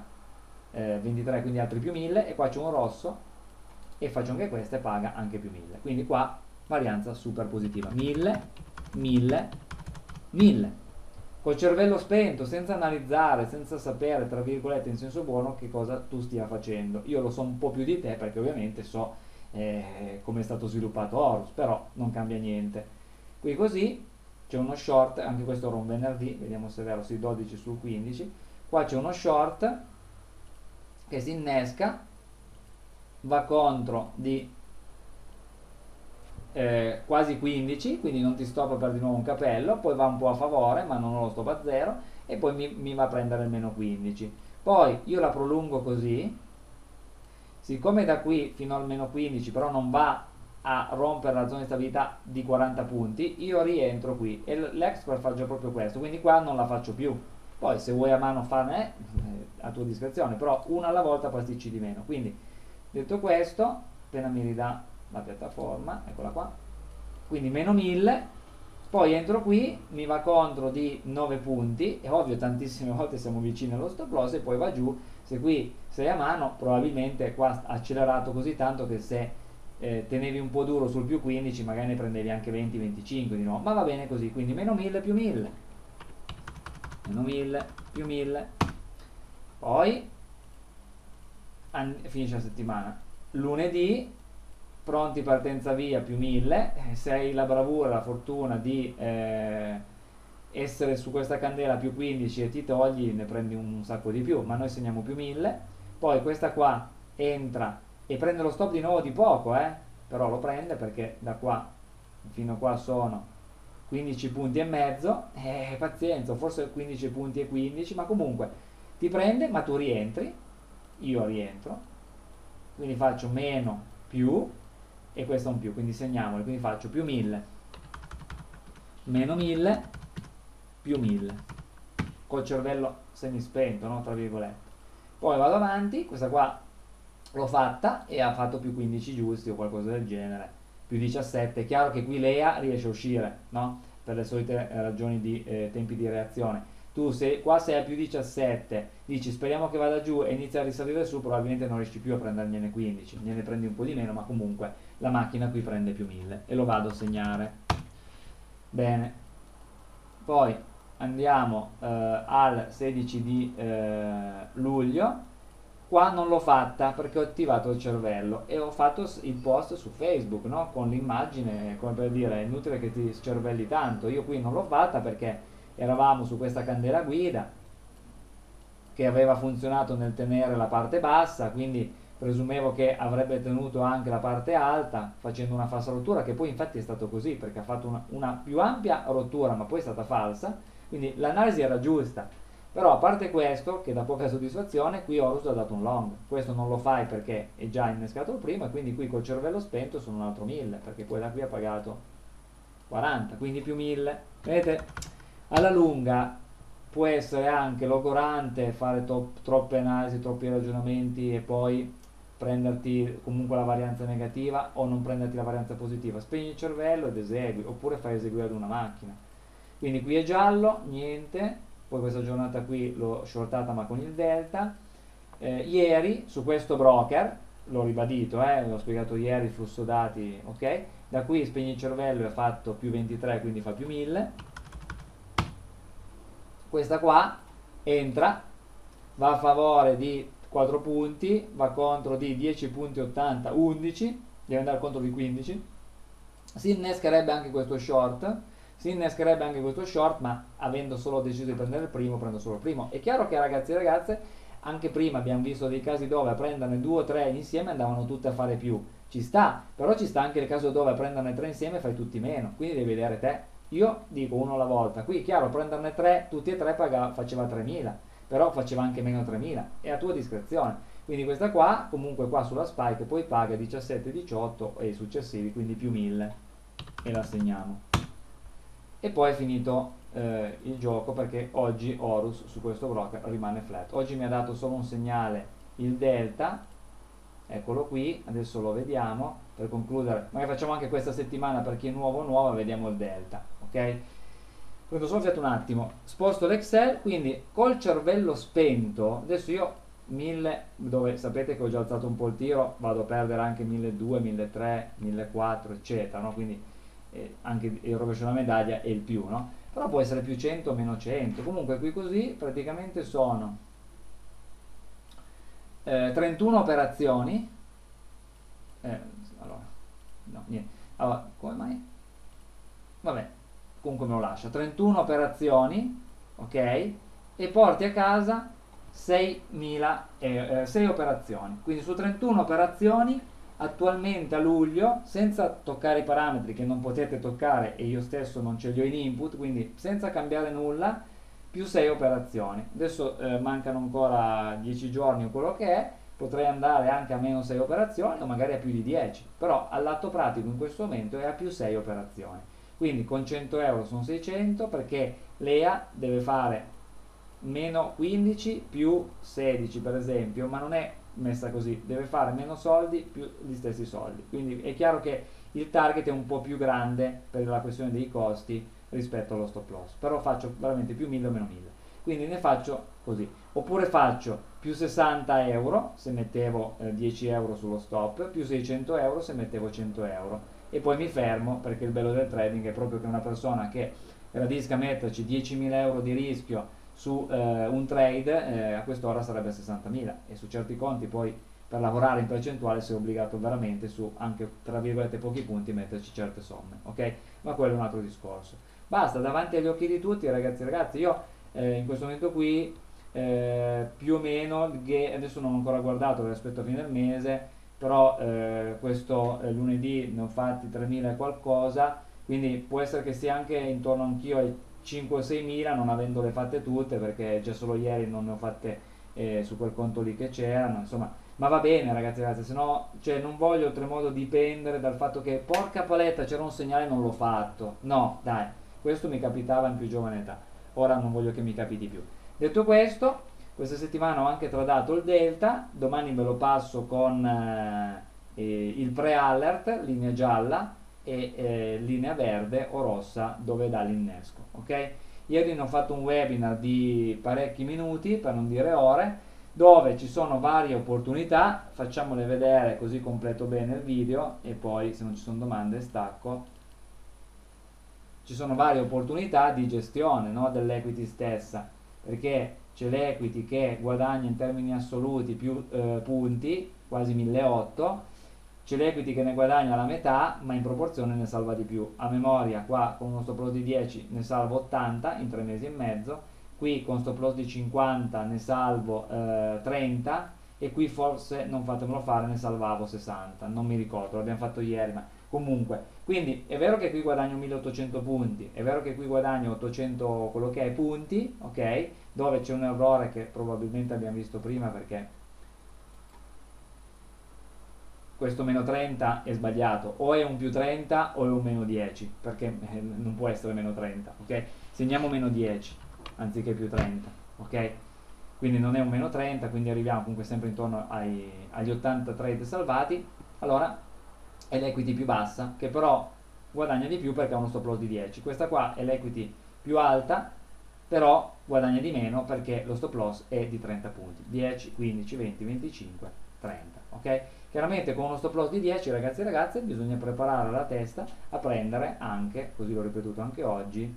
A: 23, quindi altri più 1000, e qua c'è un rosso e faccio anche questa e paga anche più 1000, quindi qua varianza super positiva, 1000, 1000, 1000, col cervello spento, senza analizzare, senza sapere, tra virgolette, in senso buono, che cosa tu stia facendo. Io lo so un po' più di te, perché ovviamente so come è stato sviluppato Horus, però non cambia niente. Qui così c'è uno short, anche questo era un venerdì, vediamo se è vero, sui 12 sul 15, qua c'è uno short che si innesca, va contro di quasi 15, quindi non ti stoppa per di nuovo un capello, poi va un po' a favore, ma non ho lo stop a 0, e poi mi va a prendere il meno 15. Poi io la prolungo così, siccome da qui fino al meno 15 però non va a rompere la zona di stabilità di 40 punti, io rientro qui e l'expert fa già proprio questo, quindi qua non la faccio più. Poi se vuoi a mano farne a tua discrezione, però una alla volta pasticci di meno. Quindi detto questo, appena mi ridà la piattaforma, eccola qua, quindi meno 1000, poi entro qui, mi va contro di 9 punti, è ovvio tantissime volte siamo vicini allo stop loss e poi va giù. Se qui sei a mano, probabilmente qua ha accelerato così tanto che se tenevi un po' duro sul più 15 magari ne prendevi anche 20-25 di nuovo, ma va bene così, quindi meno 1000 più 1000, meno 1000 più 1000, poi finisce la settimana, lunedì pronti partenza via più 1000, se hai la bravura, la fortuna di essere su questa candela più 15 e ti togli, ne prendi un sacco di più, ma noi segniamo più 1000, poi questa qua entra e prende lo stop di nuovo di poco, però lo prende perché da qua fino a qua sono 15 punti e mezzo, pazienza, forse 15 punti e 15, ma comunque ti prende, ma tu rientri, io rientro, quindi faccio meno più e questo è un più, quindi segniamolo, quindi faccio più 1000 meno 1000 più 1000 col cervello semispento, no? Tra virgolette, poi vado avanti, questa qua l'ho fatta e ha fatto più 15 giusti o qualcosa del genere, più 17, è chiaro che qui Lea riesce a uscire, no? Per le solite ragioni di tempi di reazione. Tu se qua sei a più 17 dici speriamo che vada giù e inizia a risalire su, probabilmente non riesci più a prendergliene 15, gliene prendi un po' di meno, ma comunque la macchina qui prende più 1000 e lo vado a segnare. Bene, poi andiamo al 16 di luglio. Qua non l'ho fatta perché ho attivato il cervello e ho fatto il post su Facebook, no? Con l'immagine, come per dire, è inutile che ti scervelli tanto. Io qui non l'ho fatta perché eravamo su questa candela guida che aveva funzionato nel tenere la parte bassa, quindi presumevo che avrebbe tenuto anche la parte alta facendo una falsa rottura, che poi infatti è stato così perché ha fatto una più ampia rottura ma poi è stata falsa, quindi l'analisi era giusta. Però a parte questo, che dà poca soddisfazione, qui Horus ha dato un long, questo non lo fai perché è già innescato il primo e quindi qui col cervello spento sono un altro 1000, perché poi da qui ha pagato 40, quindi più 1000. Vedete, alla lunga può essere anche logorante fare troppe analisi, troppi ragionamenti e poi prenderti comunque la varianza negativa o non prenderti la varianza positiva. Spegni il cervello ed esegui, oppure fai eseguire ad una macchina. Quindi qui è giallo, niente. Poi questa giornata qui l'ho shortata ma con il delta. Ieri su questo broker, l'ho ribadito, l'ho spiegato ieri il flusso dati, ok? Da qui spegni il cervello e ha fatto più 23, quindi fa più 1000. Questa qua entra, va a favore di 4 punti, va contro di 10 punti 80, 11, deve andare contro di 15. Si innescherebbe anche questo short. Ma avendo solo deciso di prendere il primo, prendo solo il primo. È chiaro che ragazzi e ragazze, anche prima abbiamo visto dei casi dove a prenderne 2 o 3 insieme andavano tutte a fare più, ci sta, però ci sta anche il caso dove a prenderne 3 insieme fai tutti meno, quindi devi vedere te. Io dico uno alla volta, qui chiaro prenderne 3, tutti e 3 faceva 3000, però faceva anche meno 3000, è a tua discrezione. Quindi questa qua, comunque qua sulla spike poi paga 17, 18 e i successivi, quindi più 1000 e la segniamo. E poi è finito il gioco perché oggi Horus su questo broker rimane flat. Oggi mi ha dato solo un segnale il delta, eccolo qui, adesso lo vediamo per concludere, magari facciamo anche questa settimana per chi è nuovo, vediamo il delta, ok? Prendo solo fiato un attimo, sposto l'Excel, quindi col cervello spento, adesso io 1000, dove sapete che ho già alzato un po' il tiro, vado a perdere anche 1200, 1300, 1400 eccetera, no? Quindi anche il rovescio della medaglia è il più, no? Però può essere più 100 o meno 100, comunque qui così praticamente sono 31 operazioni, allora, no, niente, allora, come mai? Vabbè, comunque me lo lascio, 31 operazioni, ok? E porti a casa 6 operazioni, quindi su 31 operazioni attualmente a luglio, senza toccare i parametri che non potete toccare e io stesso non ce li ho in input, quindi senza cambiare nulla, più 6 operazioni. Adesso mancano ancora 10 giorni o quello che è, potrei andare anche a meno 6 operazioni o magari a più di 10, però all'atto pratico in questo momento è a più 6 operazioni. Quindi con 100 euro sono 600 perché Lea deve fare meno 15 più 16 per esempio, ma non è messa così, deve fare meno soldi più gli stessi soldi, quindi è chiaro che il target è un po' più grande per la questione dei costi rispetto allo stop loss, però faccio veramente più 1000 o meno 1000, quindi ne faccio così, oppure faccio più 60 euro se mettevo 10 euro sullo stop, più 600 euro se mettevo 100 euro, e poi mi fermo, perché il bello del trading è proprio che una persona che gradisca metterci 10.000 euro di rischio su un trade, a quest'ora sarebbe 60.000, e su certi conti poi per lavorare in percentuale sei obbligato veramente su anche tra virgolette pochi punti metterci certe somme, ok? Ma quello è un altro discorso. Basta, davanti agli occhi di tutti, ragazzi e ragazze, io in questo momento qui più o meno, adesso non ho ancora guardato rispetto a fine del mese, però questo lunedì ne ho fatti 3.000 e qualcosa, quindi può essere che sia anche intorno anch'io ai 5 o 6.000, non avendole fatte tutte, perché già solo ieri non ne ho fatte su quel conto lì che c'erano, insomma, ma va bene ragazzi e ragazze, se no, cioè, non voglio oltremodo dipendere dal fatto che porca paletta c'era un segnale e non l'ho fatto, no dai, questo mi capitava in più giovane età, ora non voglio che mi capiti più. Detto questo, questa settimana ho anche tradato il delta, domani ve lo passo con il pre-alert, linea gialla, e linea verde o rossa dove dà l'innesco, ok? Ieri ne ho fatto un webinar di parecchi minuti, per non dire ore, dove ci sono varie opportunità, facciamole vedere così completo bene il video e poi se non ci sono domande stacco. Ci sono varie opportunità di gestione, no, dell'equity stessa, perché c'è l'equity che guadagna in termini assoluti più punti, quasi 1.800, c'è l'equity che ne guadagna la metà, ma in proporzione ne salva di più. A memoria, qua con uno stop loss di 10 ne salvo 80 in 3 mesi e mezzo, qui con stop loss di 50 ne salvo 30, e qui forse, non fatemelo fare, ne salvavo 60, non mi ricordo, l'abbiamo fatto ieri, ma comunque. Quindi è vero che qui guadagno 1.800 punti, è vero che qui guadagno 800 quello che è punti, ok? Dove c'è un errore che probabilmente abbiamo visto prima, perché questo meno 30 è sbagliato, o è un più 30 o è un meno 10, perché non può essere meno 30, ok? Segniamo meno 10 anziché più 30, ok? Quindi non è un meno 30, quindi arriviamo comunque sempre intorno agli 80 trade salvati. Allora è l'equity più bassa, che però guadagna di più perché ha uno stop loss di 10. Questa qua è l'equity più alta, però guadagna di meno perché lo stop loss è di 30 punti, 10, 15, 20, 25, 30, ok? Chiaramente con uno stop loss di 10, ragazzi e ragazze, bisogna preparare la testa a prendere anche, così l'ho ripetuto anche oggi,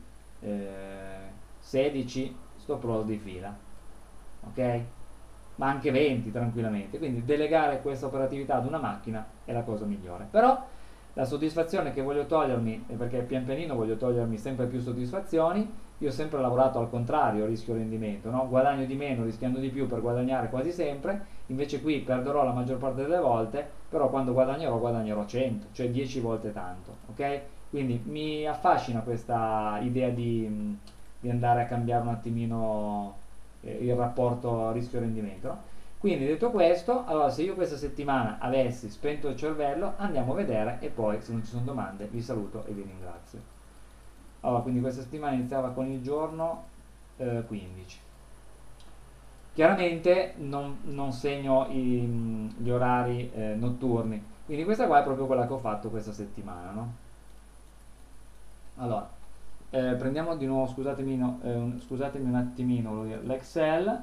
A: 16 stop loss di fila, ok? Ma anche 20 tranquillamente, quindi delegare questa operatività ad una macchina è la cosa migliore. Però la soddisfazione che voglio togliermi, perché pian pianino voglio togliermi sempre più soddisfazioni, io ho sempre lavorato al contrario, rischio-rendimento, no? Guadagno di meno rischiando di più per guadagnare quasi sempre, invece qui perderò la maggior parte delle volte, però quando guadagnerò 100, cioè 10 volte tanto, ok? Quindi mi affascina questa idea di andare a cambiare un attimino il rapporto rischio-rendimento, no? Quindi detto questo, allora se io questa settimana avessi spento il cervello, andiamo a vedere e poi se non ci sono domande vi saluto e vi ringrazio. Allora, quindi questa settimana iniziava con il giorno 15. Chiaramente non segno gli orari notturni, quindi questa qua è proprio quella che ho fatto questa settimana, no? Allora, prendiamo di nuovo, scusatemi un attimino l'Excel,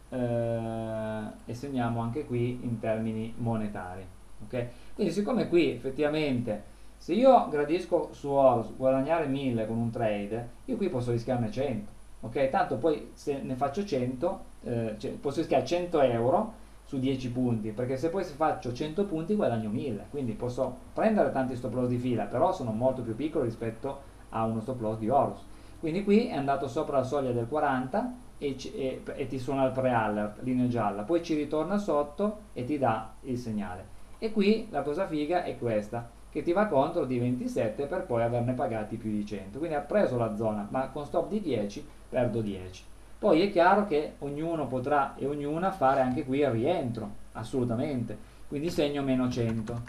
A: e segniamo anche qui in termini monetari, ok? Quindi siccome qui effettivamente se io gradisco su oro guadagnare 1000 con un trade, io qui posso rischiarne 100, ok? Tanto poi se ne faccio 100, cioè, posso rischiare 100 euro su 10 punti, perché se poi faccio 100 punti guadagno 1000, quindi posso prendere tanti stop loss di fila, però sono molto più piccoli rispetto a uno stop loss di Horus. Quindi qui è andato sopra la soglia del 40 e ti suona il pre-alert, linea gialla, poi ci ritorna sotto e ti dà il segnale. E qui la cosa figa è questa, che ti va contro di 27 per poi averne pagati più di 100, quindi ha preso la zona, ma con stop di 10 perdo 10. Poi è chiaro che ognuno potrà e ognuna fare anche qui il rientro, assolutamente, quindi segno meno 100.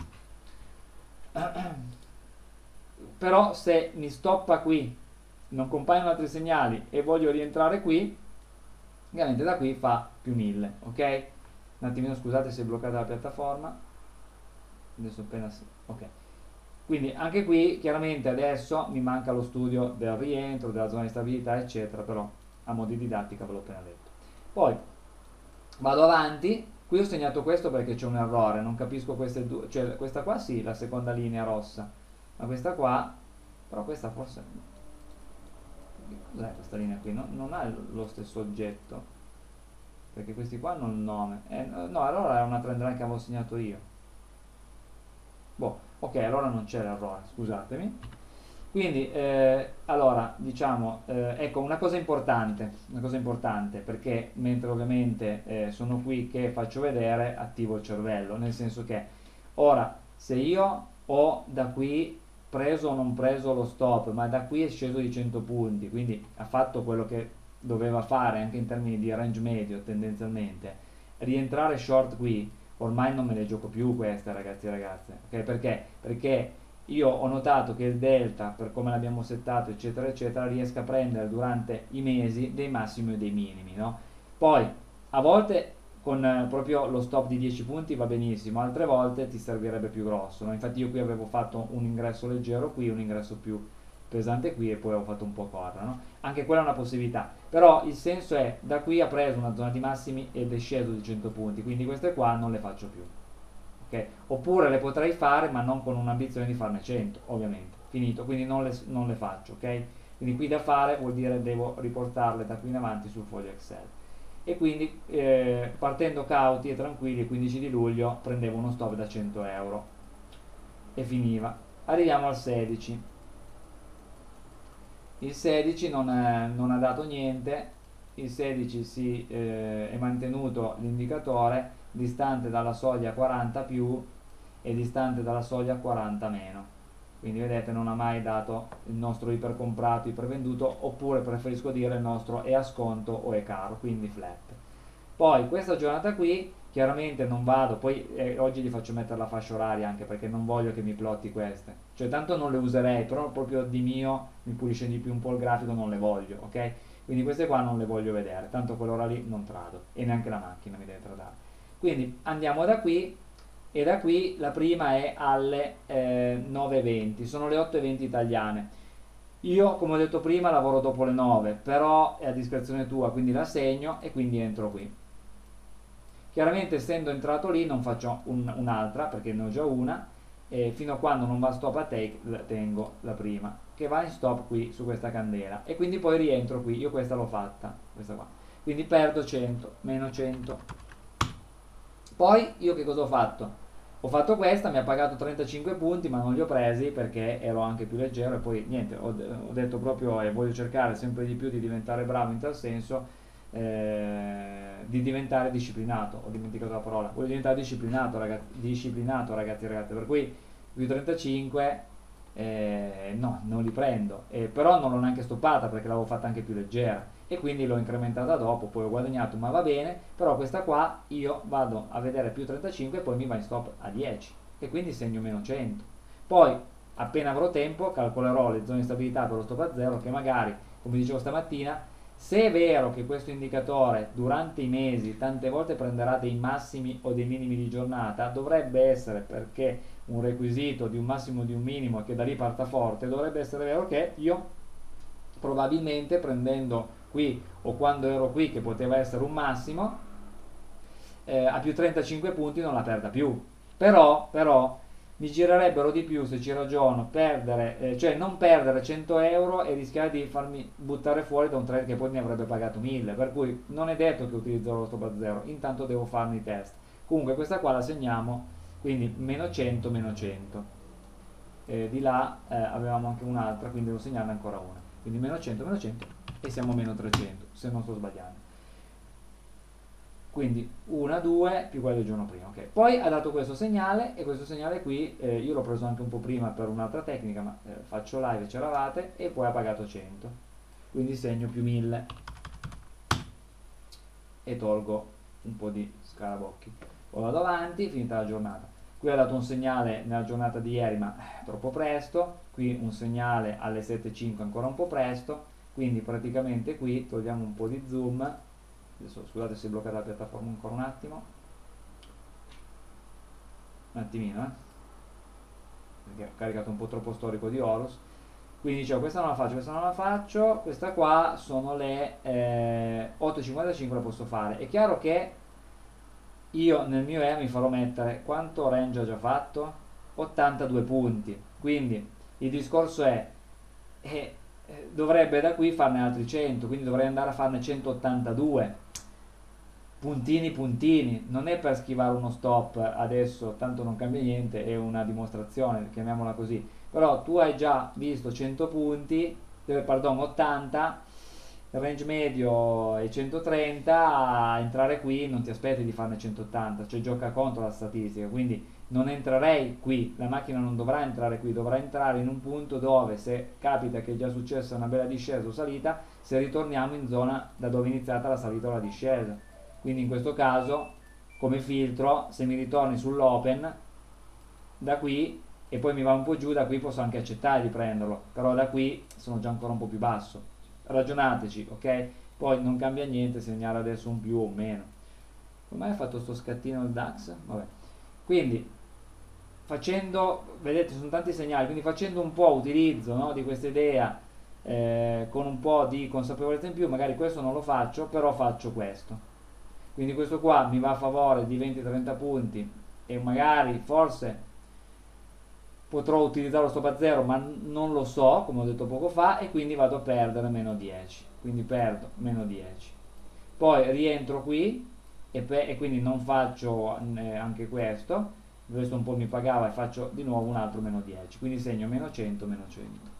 A: Però se mi stoppa qui, non compaiono altri segnali e voglio rientrare qui, Ovviamente da qui fa più 1000, ok? Un attimino, scusate se è bloccata la piattaforma, adesso appena ok. Quindi anche qui chiaramente adesso mi manca lo studio del rientro, della zona di stabilità eccetera, però a mo' di didattica ve l'ho appena detto. Poi vado avanti, qui ho segnato questo perché c'è un errore, non capisco queste due, cioè questa qua sì, la seconda linea rossa, ma questa qua, però questa forse, cos'è questa linea qui? Non ha lo stesso oggetto, perché questi qua hanno il nome, no, allora era una trend line che avevo segnato io. Boh, ok, allora non c'è l'errore, scusatemi. Quindi, allora, diciamo, ecco, una cosa importante, perché mentre ovviamente sono qui che faccio vedere, attivo il cervello, nel senso che, ora, se io ho da qui preso o non preso lo stop, ma da qui è sceso di 100 punti, quindi ha fatto quello che doveva fare anche in termini di range medio tendenzialmente, rientrare short qui, ormai non me le gioco più queste ragazzi e ragazze, ok? Perché io ho notato che il delta, per come l'abbiamo settato eccetera eccetera, riesca a prendere durante i mesi dei massimi o dei minimi, no? Poi a volte con proprio lo stop di 10 punti va benissimo, altre volte ti servirebbe più grosso, no? Infatti io qui avevo fatto un ingresso leggero qui, un ingresso più pesante qui e poi ho fatto un po' corda, no? Anche quella è una possibilità, però il senso è, da qui ha preso una zona di massimi ed è sceso di 100 punti, quindi queste qua non le faccio più, ok? Oppure le potrei fare ma non con un'ambizione di farne 100, ovviamente, finito, quindi non le faccio, ok? Quindi qui da fare vuol dire devo riportarle da qui in avanti sul foglio Excel. E quindi partendo cauti e tranquilli, il 15 di luglio prendevo uno stop da 100 euro e finiva. Arriviamo al 16. Il 16 non ha dato niente, il 16 è mantenuto l'indicatore distante dalla soglia 40 più e distante dalla soglia 40 meno. Quindi vedete non ha mai dato il nostro ipercomprato, ipervenduto, oppure preferisco dire il nostro è a sconto o è caro, quindi flat. Poi questa giornata qui chiaramente non vado, poi oggi gli faccio mettere la fascia oraria anche perché non voglio che mi plotti queste, cioè tanto non le userei, però proprio di mio mi pulisce di più un po' il grafico, non le voglio, ok? Quindi queste qua non le voglio vedere, tanto quell'ora lì non trado e neanche la macchina mi deve tradare. Quindi andiamo da qui e da qui la prima è alle 9:20, sono le 8:20 italiane. Io come ho detto prima lavoro dopo le 9, però è a discrezione tua, quindi la segno e quindi entro qui. Chiaramente essendo entrato lì non faccio un'altra perché ne ho già una e fino a quando non va stop a take tengo la prima che va in stop qui su questa candela e quindi poi rientro qui, io questa l'ho fatta, questa qua, quindi perdo 100, meno 100. Poi io che cosa ho fatto? Ho fatto questa, mi ha pagato 35 punti ma non li ho presi perché ero anche più leggero e poi niente, ho detto proprio voglio cercare sempre di più di diventare bravo in tal senso, di diventare disciplinato, ho dimenticato la parola, voglio diventare disciplinato ragazzi e ragazze, per cui più 35 no, non li prendo, però non l'ho neanche stoppata perché l'avevo fatta anche più leggera e quindi l'ho incrementata dopo, poi ho guadagnato ma va bene, però questa qua io vado a vedere più 35 e poi mi va in stop a 10 e quindi segno meno 100. Poi appena avrò tempo calcolerò le zone di stabilità per lo stop a 0 che magari, come dicevo stamattina, se è vero che questo indicatore durante i mesi tante volte prenderà dei massimi o dei minimi di giornata, dovrebbe essere, perché un requisito di un massimo o di un minimo che da lì parta forte, dovrebbe essere vero che io probabilmente prendendo qui o quando ero qui che poteva essere un massimo a più 35 punti non la perda più, però mi girerebbero di più se ci ragiono cioè non perdere 100 euro e rischiare di farmi buttare fuori da un trade che poi mi avrebbe pagato 1000, per cui non è detto che utilizzerò lo stop a 0, intanto devo farmi i test. Comunque questa qua la segniamo, quindi meno 100 meno 100, di là avevamo anche un'altra, quindi devo segnarne ancora una, quindi meno 100 e siamo a meno 300 se non sto sbagliando, quindi 1, 2 più quello del giorno prima, ok. Poi ha dato questo segnale e questo segnale qui io l'ho preso anche un po' prima per un'altra tecnica, ma faccio live, c'eravate, e poi ha pagato 100, quindi segno più 1000 e tolgo un po' di scarabocchi. Poi vado avanti, finita la giornata. Qui ha dato un segnale nella giornata di ieri ma troppo presto, qui un segnale alle 7:05 ancora un po' presto, quindi praticamente qui togliamo un po' di zoom Adesso scusate se è bloccata la piattaforma ancora un attimo, un attimino, perché ho caricato un po' troppo storico di Horus. Quindi dicevo, questa non la faccio, questa non la faccio, questa qua sono le 8,55, la posso fare. È chiaro che io nel mio mi farò mettere, quanto range ho già fatto? 82 punti. Quindi il discorso è, dovrebbe da qui farne altri 100, quindi dovrei andare a farne 182 puntini puntini. Non è per schivare uno stop adesso, tanto non cambia niente, è una dimostrazione, chiamiamola così. Però tu hai già visto 100 punti, pardon, 80, il range medio è 130, a entrare qui non ti aspetti di farne 180, cioè gioca contro la statistica, quindi non entrerei qui, la macchina non dovrà entrare qui, dovrà entrare in un punto dove, se capita che è già successa una bella discesa o salita, se ritorniamo in zona da dove è iniziata la salita o la discesa. Quindi in questo caso, come filtro, se mi ritorni sull'open da qui e poi mi va un po' giù, da qui posso anche accettare di prenderlo, però da qui sono già ancora un po' più basso. Ragionateci, ok? Poi non cambia niente segnare adesso un più o un meno. Come mai ha fatto sto scattino il DAX? Vabbè. Quindi facendo, vedete, sono tanti segnali, quindi facendo un po' utilizzo, no, di questa idea, con un po' di consapevolezza in più, magari questo non lo faccio, però faccio questo. Quindi questo qua mi va a favore di 20-30 punti e magari forse potrò utilizzare lo stop a 0, ma non lo so, come ho detto poco fa, e quindi vado a perdere meno 10. Quindi perdo meno 10. Poi rientro qui e quindi non faccio anche questo un po' mi pagava, e faccio di nuovo un altro meno 10. Quindi segno meno 100, meno 100.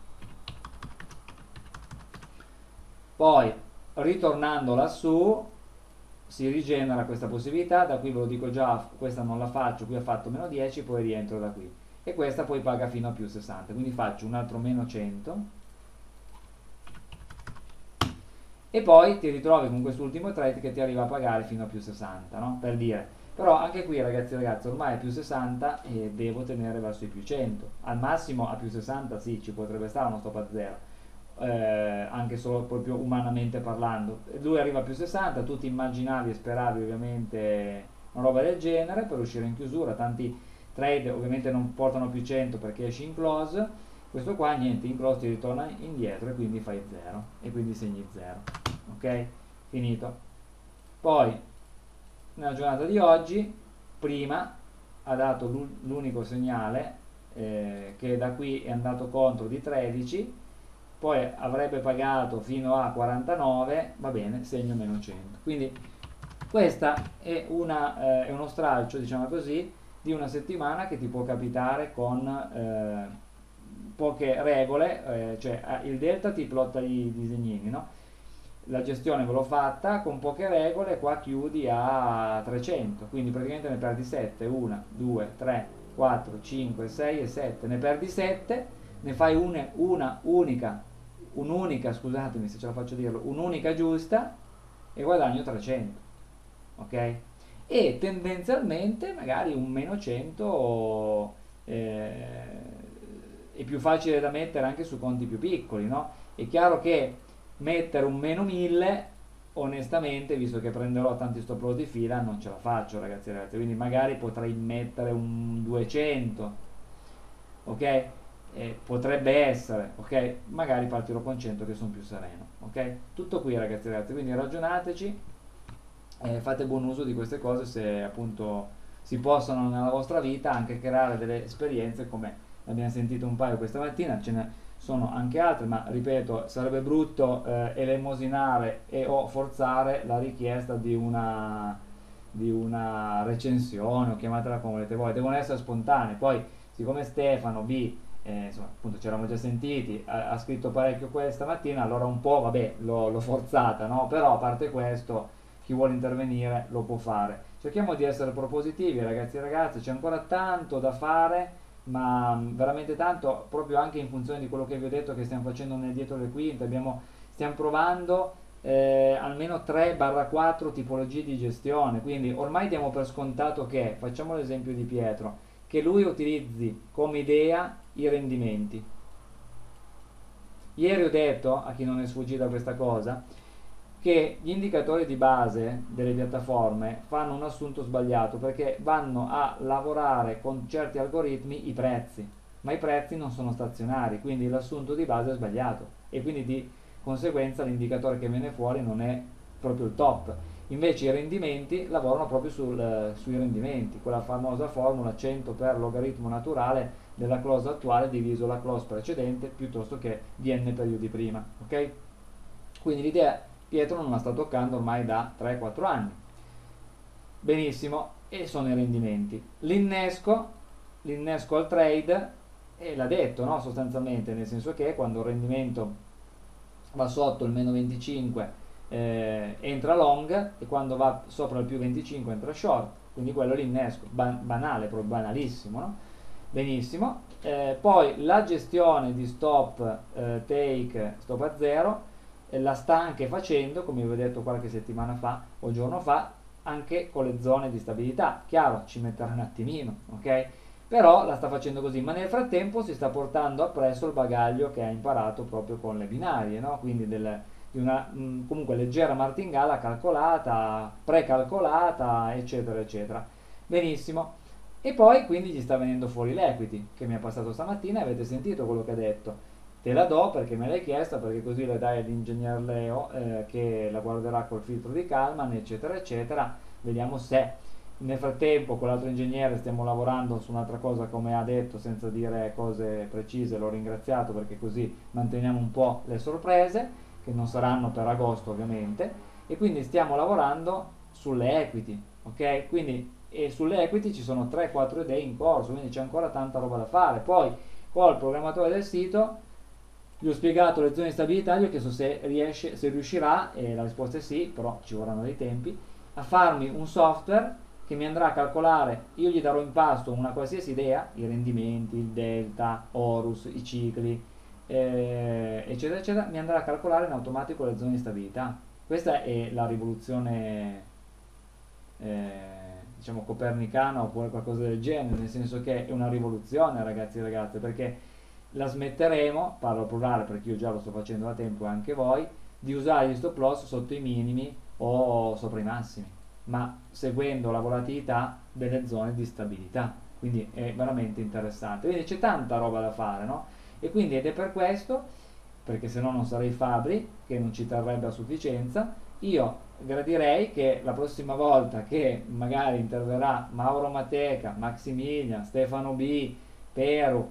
A: Poi ritornando lassù si rigenera questa possibilità, da qui ve lo dico già, questa non la faccio, qui ho fatto meno 10, poi rientro da qui, e questa poi paga fino a più 60, quindi faccio un altro meno 100 e poi ti ritrovi con quest'ultimo trade che ti arriva a pagare fino a più 60, no? Per dire. Però anche qui ragazzi e ragazze, ormai è più 60 e devo tenere verso i più 100, al massimo a più 60 sì, ci potrebbe stare uno stop a 0, anche solo proprio umanamente parlando. Lui arriva a più 60, tutti immaginavi e speravi ovviamente una roba del genere per uscire in chiusura. Tanti trade ovviamente non portano più 100 perché esci in close, questo qua niente, in close ti ritorna indietro e quindi fai 0 e quindi segni 0. Ok, finito. Poi nella giornata di oggi prima ha dato l'unico segnale che da qui è andato contro di 13, poi avrebbe pagato fino a 49, va bene, segno meno 100. Quindi questa è uno stralcio, diciamo così, di una settimana che ti può capitare con poche regole, cioè il delta ti plotta i disegnini, no? La gestione ve l'ho fatta con poche regole, qua chiudi a 300, quindi praticamente ne perdi 7, 1, 2, 3, 4, 5, 6 e 7, ne perdi 7, ne fai un'unica, scusatemi se ce la faccio dirlo, un'unica giusta e guadagno 300, ok? E tendenzialmente magari un meno 100 è più facile da mettere anche su conti più piccoli, no? È chiaro che mettere un meno 1000 onestamente, visto che prenderò tanti stop loss di fila, non ce la faccio ragazzi e ragazze, quindi magari potrei mettere un 200, ok? Potrebbe essere, ok? Magari partirò con 100 che sono più sereno, ok? Tutto qui ragazzi e ragazze, quindi ragionateci, fate buon uso di queste cose se appunto si possono nella vostra vita anche creare delle esperienze come abbiamo sentito un paio questa mattina, ce ne sono anche altre, ma ripeto, sarebbe brutto elemosinare e o forzare la richiesta di una recensione, o chiamatela come volete voi, devono essere spontanee. Poi siccome Stefano B, insomma, appunto ci eravamo già sentiti, ha scritto parecchio questa mattina, allora un po' vabbè l'ho forzata, no? Però a parte questo chi vuole intervenire lo può fare. Cerchiamo di essere propositivi ragazzi e ragazze, c'è ancora tanto da fare, ma veramente tanto, proprio anche in funzione di quello che vi ho detto che stiamo facendo nel dietro le quinte. Stiamo provando almeno 3-4 tipologie di gestione, quindi ormai diamo per scontato che, facciamo l'esempio di Pietro, che lui utilizzi come idea i rendimenti. Ieri ho detto, a chi non è sfuggita questa cosa, che gli indicatori di base delle piattaforme fanno un assunto sbagliato, perché vanno a lavorare con certi algoritmi i prezzi, ma i prezzi non sono stazionari, quindi l'assunto di base è sbagliato e quindi di conseguenza l'indicatore che viene fuori non è proprio il top. Invece i rendimenti lavorano proprio sui rendimenti, quella famosa formula 100 per logaritmo naturale della close attuale diviso la close precedente piuttosto che di n periodi prima, ok? Quindi l'idea Pietro non la sta toccando ormai da 3-4 anni. Benissimo, e sono i rendimenti. L'innesco al trade, l'ha detto, no? Sostanzialmente, nel senso che quando il rendimento va sotto il meno 25 entra long, e quando va sopra il più 25 entra short, quindi quello è l'innesco, banale, proprio banalissimo, no? Benissimo. Poi la gestione di stop take, stop a zero, la sta anche facendo, come vi ho detto qualche settimana fa o giorno fa, anche con le zone di stabilità. Chiaro, ci metterà un attimino, ok? Però la sta facendo così, ma nel frattempo si sta portando appresso il bagaglio che ha imparato proprio con le binarie, no? Quindi di una comunque leggera martingala calcolata, precalcolata, eccetera, eccetera. Benissimo. E poi quindi gli sta venendo fuori l'equity, che mi ha passato stamattina, e avete sentito quello che ha detto. Te la do perché me l'hai chiesta, perché così le dai all'ingegner Leo che la guarderà col filtro di Kalman, eccetera, eccetera. Vediamo se nel frattempo con l'altro ingegnere stiamo lavorando su un'altra cosa, come ha detto, senza dire cose precise. L'ho ringraziato perché così manteniamo un po' le sorprese, che non saranno per agosto ovviamente, e quindi stiamo lavorando sulle equity, ok? Quindi e sulle equity ci sono 3-4 idee in corso, quindi c'è ancora tanta roba da fare. Poi col programmatore del sito gli ho spiegato le zone di stabilità, gli ho chiesto se riuscirà, e la risposta è sì, però ci vorranno dei tempi, a farmi un software che mi andrà a calcolare. Io gli darò in pasto una qualsiasi idea, i rendimenti, il delta, Horus, i cicli, eccetera, eccetera, mi andrà a calcolare in automatico le zone di stabilità. Questa è la rivoluzione, diciamo, copernicana, oppure qualcosa del genere, nel senso che è una rivoluzione, ragazzi e ragazze, perché la smetteremo, parlo al plurale perché io già lo sto facendo da tempo e anche voi, di usare gli stop loss sotto i minimi o sopra i massimi, ma seguendo la volatilità delle zone di stabilità. Quindi è veramente interessante, quindi c'è tanta roba da fare, no? E quindi, ed è per questo, perché se no non sarei Fabri, che non ci terrebbe a sufficienza, io gradirei che la prossima volta che magari interverrà Mauro Mateca, Maximilian, Stefano B, Peru,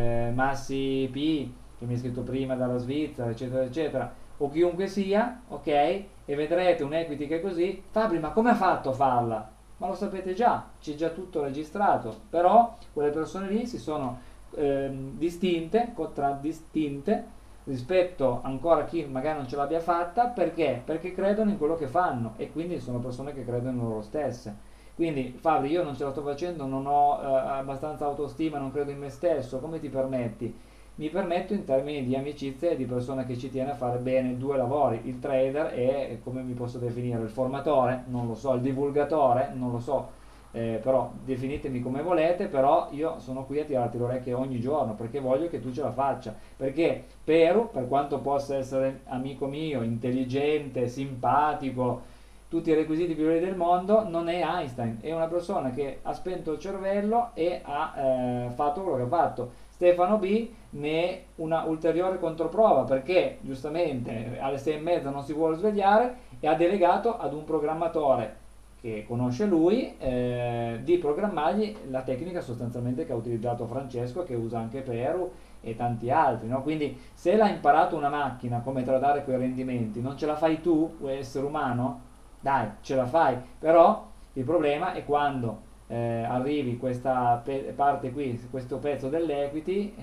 A: Massi P, che mi ha scritto prima dalla Svizzera, eccetera, eccetera, o chiunque sia, ok? E vedrete un equity che è così. Fabri, ma come ha fatto a farla? Ma lo sapete già, c'è già tutto registrato, però quelle persone lì si sono distinte, contraddistinte rispetto ancora a chi magari non ce l'abbia fatta. Perché? Perché credono in quello che fanno, e quindi sono persone che credono in loro stesse. Quindi Fabri, io non ce la sto facendo, non ho abbastanza autostima, non credo in me stesso. Come ti permetti? Mi permetto in termini di amicizia e di persona che ci tiene a fare bene due lavori: il trader e, come mi posso definire, il formatore, non lo so, il divulgatore, non lo so, però definitemi come volete, però io sono qui a tirarti le orecchie ogni giorno perché voglio che tu ce la faccia. Perché Peru, per quanto possa essere amico mio, intelligente, simpatico, tutti i requisiti più belli del mondo, non è Einstein, è una persona che ha spento il cervello e ha fatto quello che ha fatto. Stefano B ne è una ulteriore controprova, perché giustamente alle 6:30 non si vuole svegliare e ha delegato ad un programmatore che conosce lui di programmargli la tecnica sostanzialmente che ha utilizzato Francesco, che usa anche Peru e tanti altri, no? Quindi se l'ha imparato una macchina come tradare quei rendimenti, non ce la fai tu, essere umano? Dai, ce la fai. Però il problema è quando arrivi questa parte qui, questo pezzo dell'equity,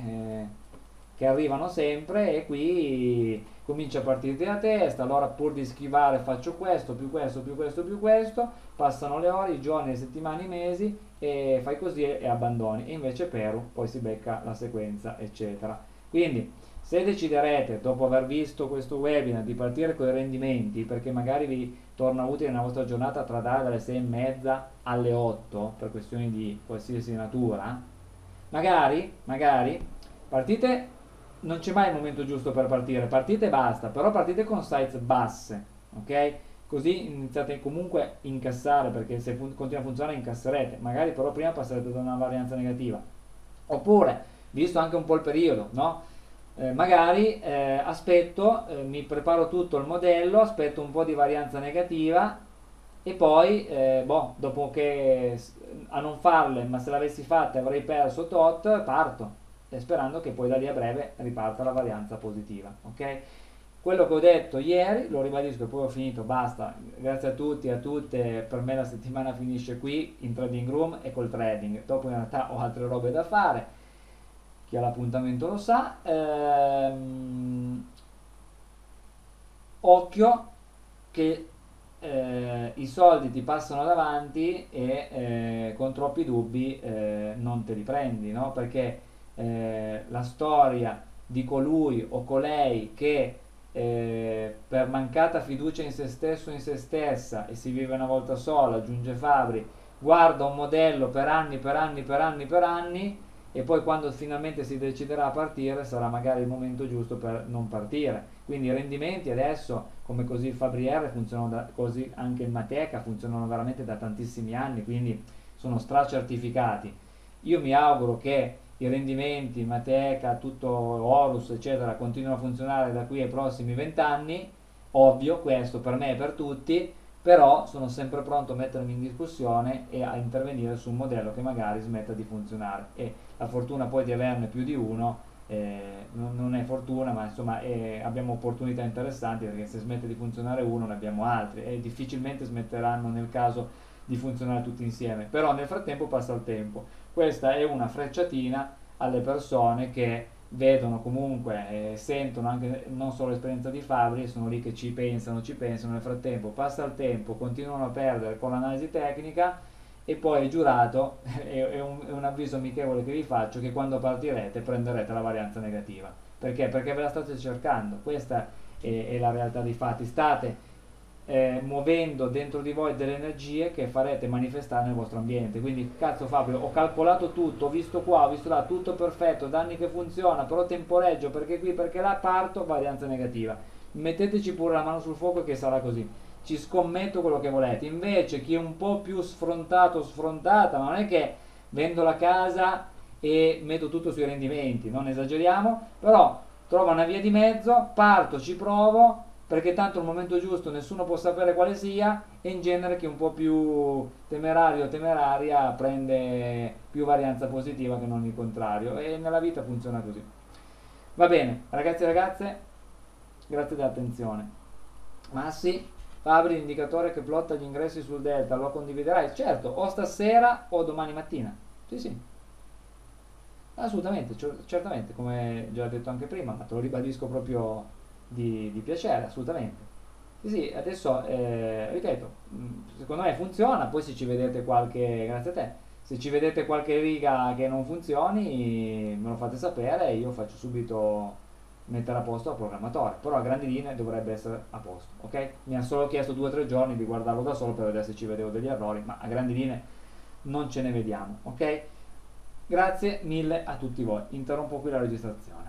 A: che arrivano sempre, e qui comincia a partirti la testa. Allora, pur di schivare, faccio questo, più questo, più questo, più questo, passano le ore, i giorni, le settimane, i mesi, e fai così e abbandoni. E invece Peru poi si becca la sequenza, eccetera. Quindi se deciderete, dopo aver visto questo webinar, di partire con i rendimenti, perché magari vi torna utile nella vostra giornata tradare dalle 6:30 alle 8 per questioni di qualsiasi natura, magari partite. Non c'è mai il momento giusto per partire, partite e basta, però partite con size basse, ok? Così iniziate comunque a incassare, perché se continua a funzionare incasserete, magari però prima passerete da una varianza negativa. Oppure, visto anche un po' il periodo, no? Magari aspetto, mi preparo tutto il modello, aspetto un po' di varianza negativa e poi, dopo che a non farle, ma se l'avessi fatta avrei perso tot, parto, sperando che poi da lì a breve riparta la varianza positiva, ok? Quello che ho detto ieri, lo ribadisco e poi ho finito, basta, grazie a tutti e a tutte, per me la settimana finisce qui in Trading Room e col trading, dopo in realtà ho altre robe da fare, chi ha l'appuntamento lo sa. Occhio che i soldi ti passano davanti e con troppi dubbi non te li prendi, no? Perché la storia di colui o colei che per mancata fiducia in se stesso o in se stessa, e si vive una volta sola, aggiunge Fabri, guarda un modello per anni, per anni, per anni, per anni, e poi quando finalmente si deciderà a partire sarà magari il momento giusto per non partire. Quindi i rendimenti adesso, come così il Fabriere, funzionano così anche il Mateca, funzionano veramente da tantissimi anni, quindi sono stracertificati. Io mi auguro che i rendimenti, Mateca, tutto Horus, eccetera, continuino a funzionare da qui ai prossimi 20 anni, ovvio, questo per me e per tutti, però sono sempre pronto a mettermi in discussione e a intervenire su un modello che magari smetta di funzionare, e la fortuna poi di averne più di uno non è fortuna, ma insomma abbiamo opportunità interessanti, perché se smette di funzionare uno ne abbiamo altri e difficilmente smetteranno nel caso di funzionare tutti insieme, però nel frattempo passa il tempo. Questa è una frecciatina alle persone che vedono comunque, sentono anche non solo l'esperienza di Fabri, sono lì che ci pensano, nel frattempo passa il tempo, continuano a perdere con l'analisi tecnica, e poi è giurato, è un avviso amichevole che vi faccio, che quando partirete prenderete la varianza negativa. Perché? Perché ve la state cercando, questa è la realtà dei fatti, state muovendo dentro di voi delle energie che farete manifestare nel vostro ambiente. Quindi cazzo Fabio, ho calcolato tutto, ho visto qua, ho visto là, tutto perfetto, da anni che funziona, però temporeggio perché qui, perché là, parto, varianza negativa. Metteteci pure la mano sul fuoco che sarà così, ci scommetto quello che volete. Invece chi è un po' più sfrontato o sfrontata, ma non è che vendo la casa e metto tutto sui rendimenti, non esageriamo, però trova una via di mezzo, parto, ci provo, perché tanto al momento giusto nessuno può sapere quale sia, e in genere chi è un po' più temerario o temeraria prende più varianza positiva che non il contrario, e nella vita funziona così. Va bene, ragazzi e ragazze, grazie dell'attenzione. Massi, Fabri, l'indicatore che plotta gli ingressi sul Delta, lo condividerai? Certo, o stasera o domani mattina. Sì, sì. Assolutamente, certamente, come già detto anche prima, ma te lo ribadisco proprio di piacere, assolutamente. Sì, sì, adesso, ripeto, secondo me funziona, poi se ci vedete qualche, grazie a te, se ci vedete qualche riga che non funzioni, me lo fate sapere e io faccio subito mettere a posto al programmatore, però a grandi linee dovrebbe essere a posto, ok? Mi ha solo chiesto 2 o 3 giorni di guardarlo da solo per vedere se ci vedevo degli errori, ma a grandi linee non ce ne vediamo, ok? Grazie mille a tutti voi, interrompo qui la registrazione.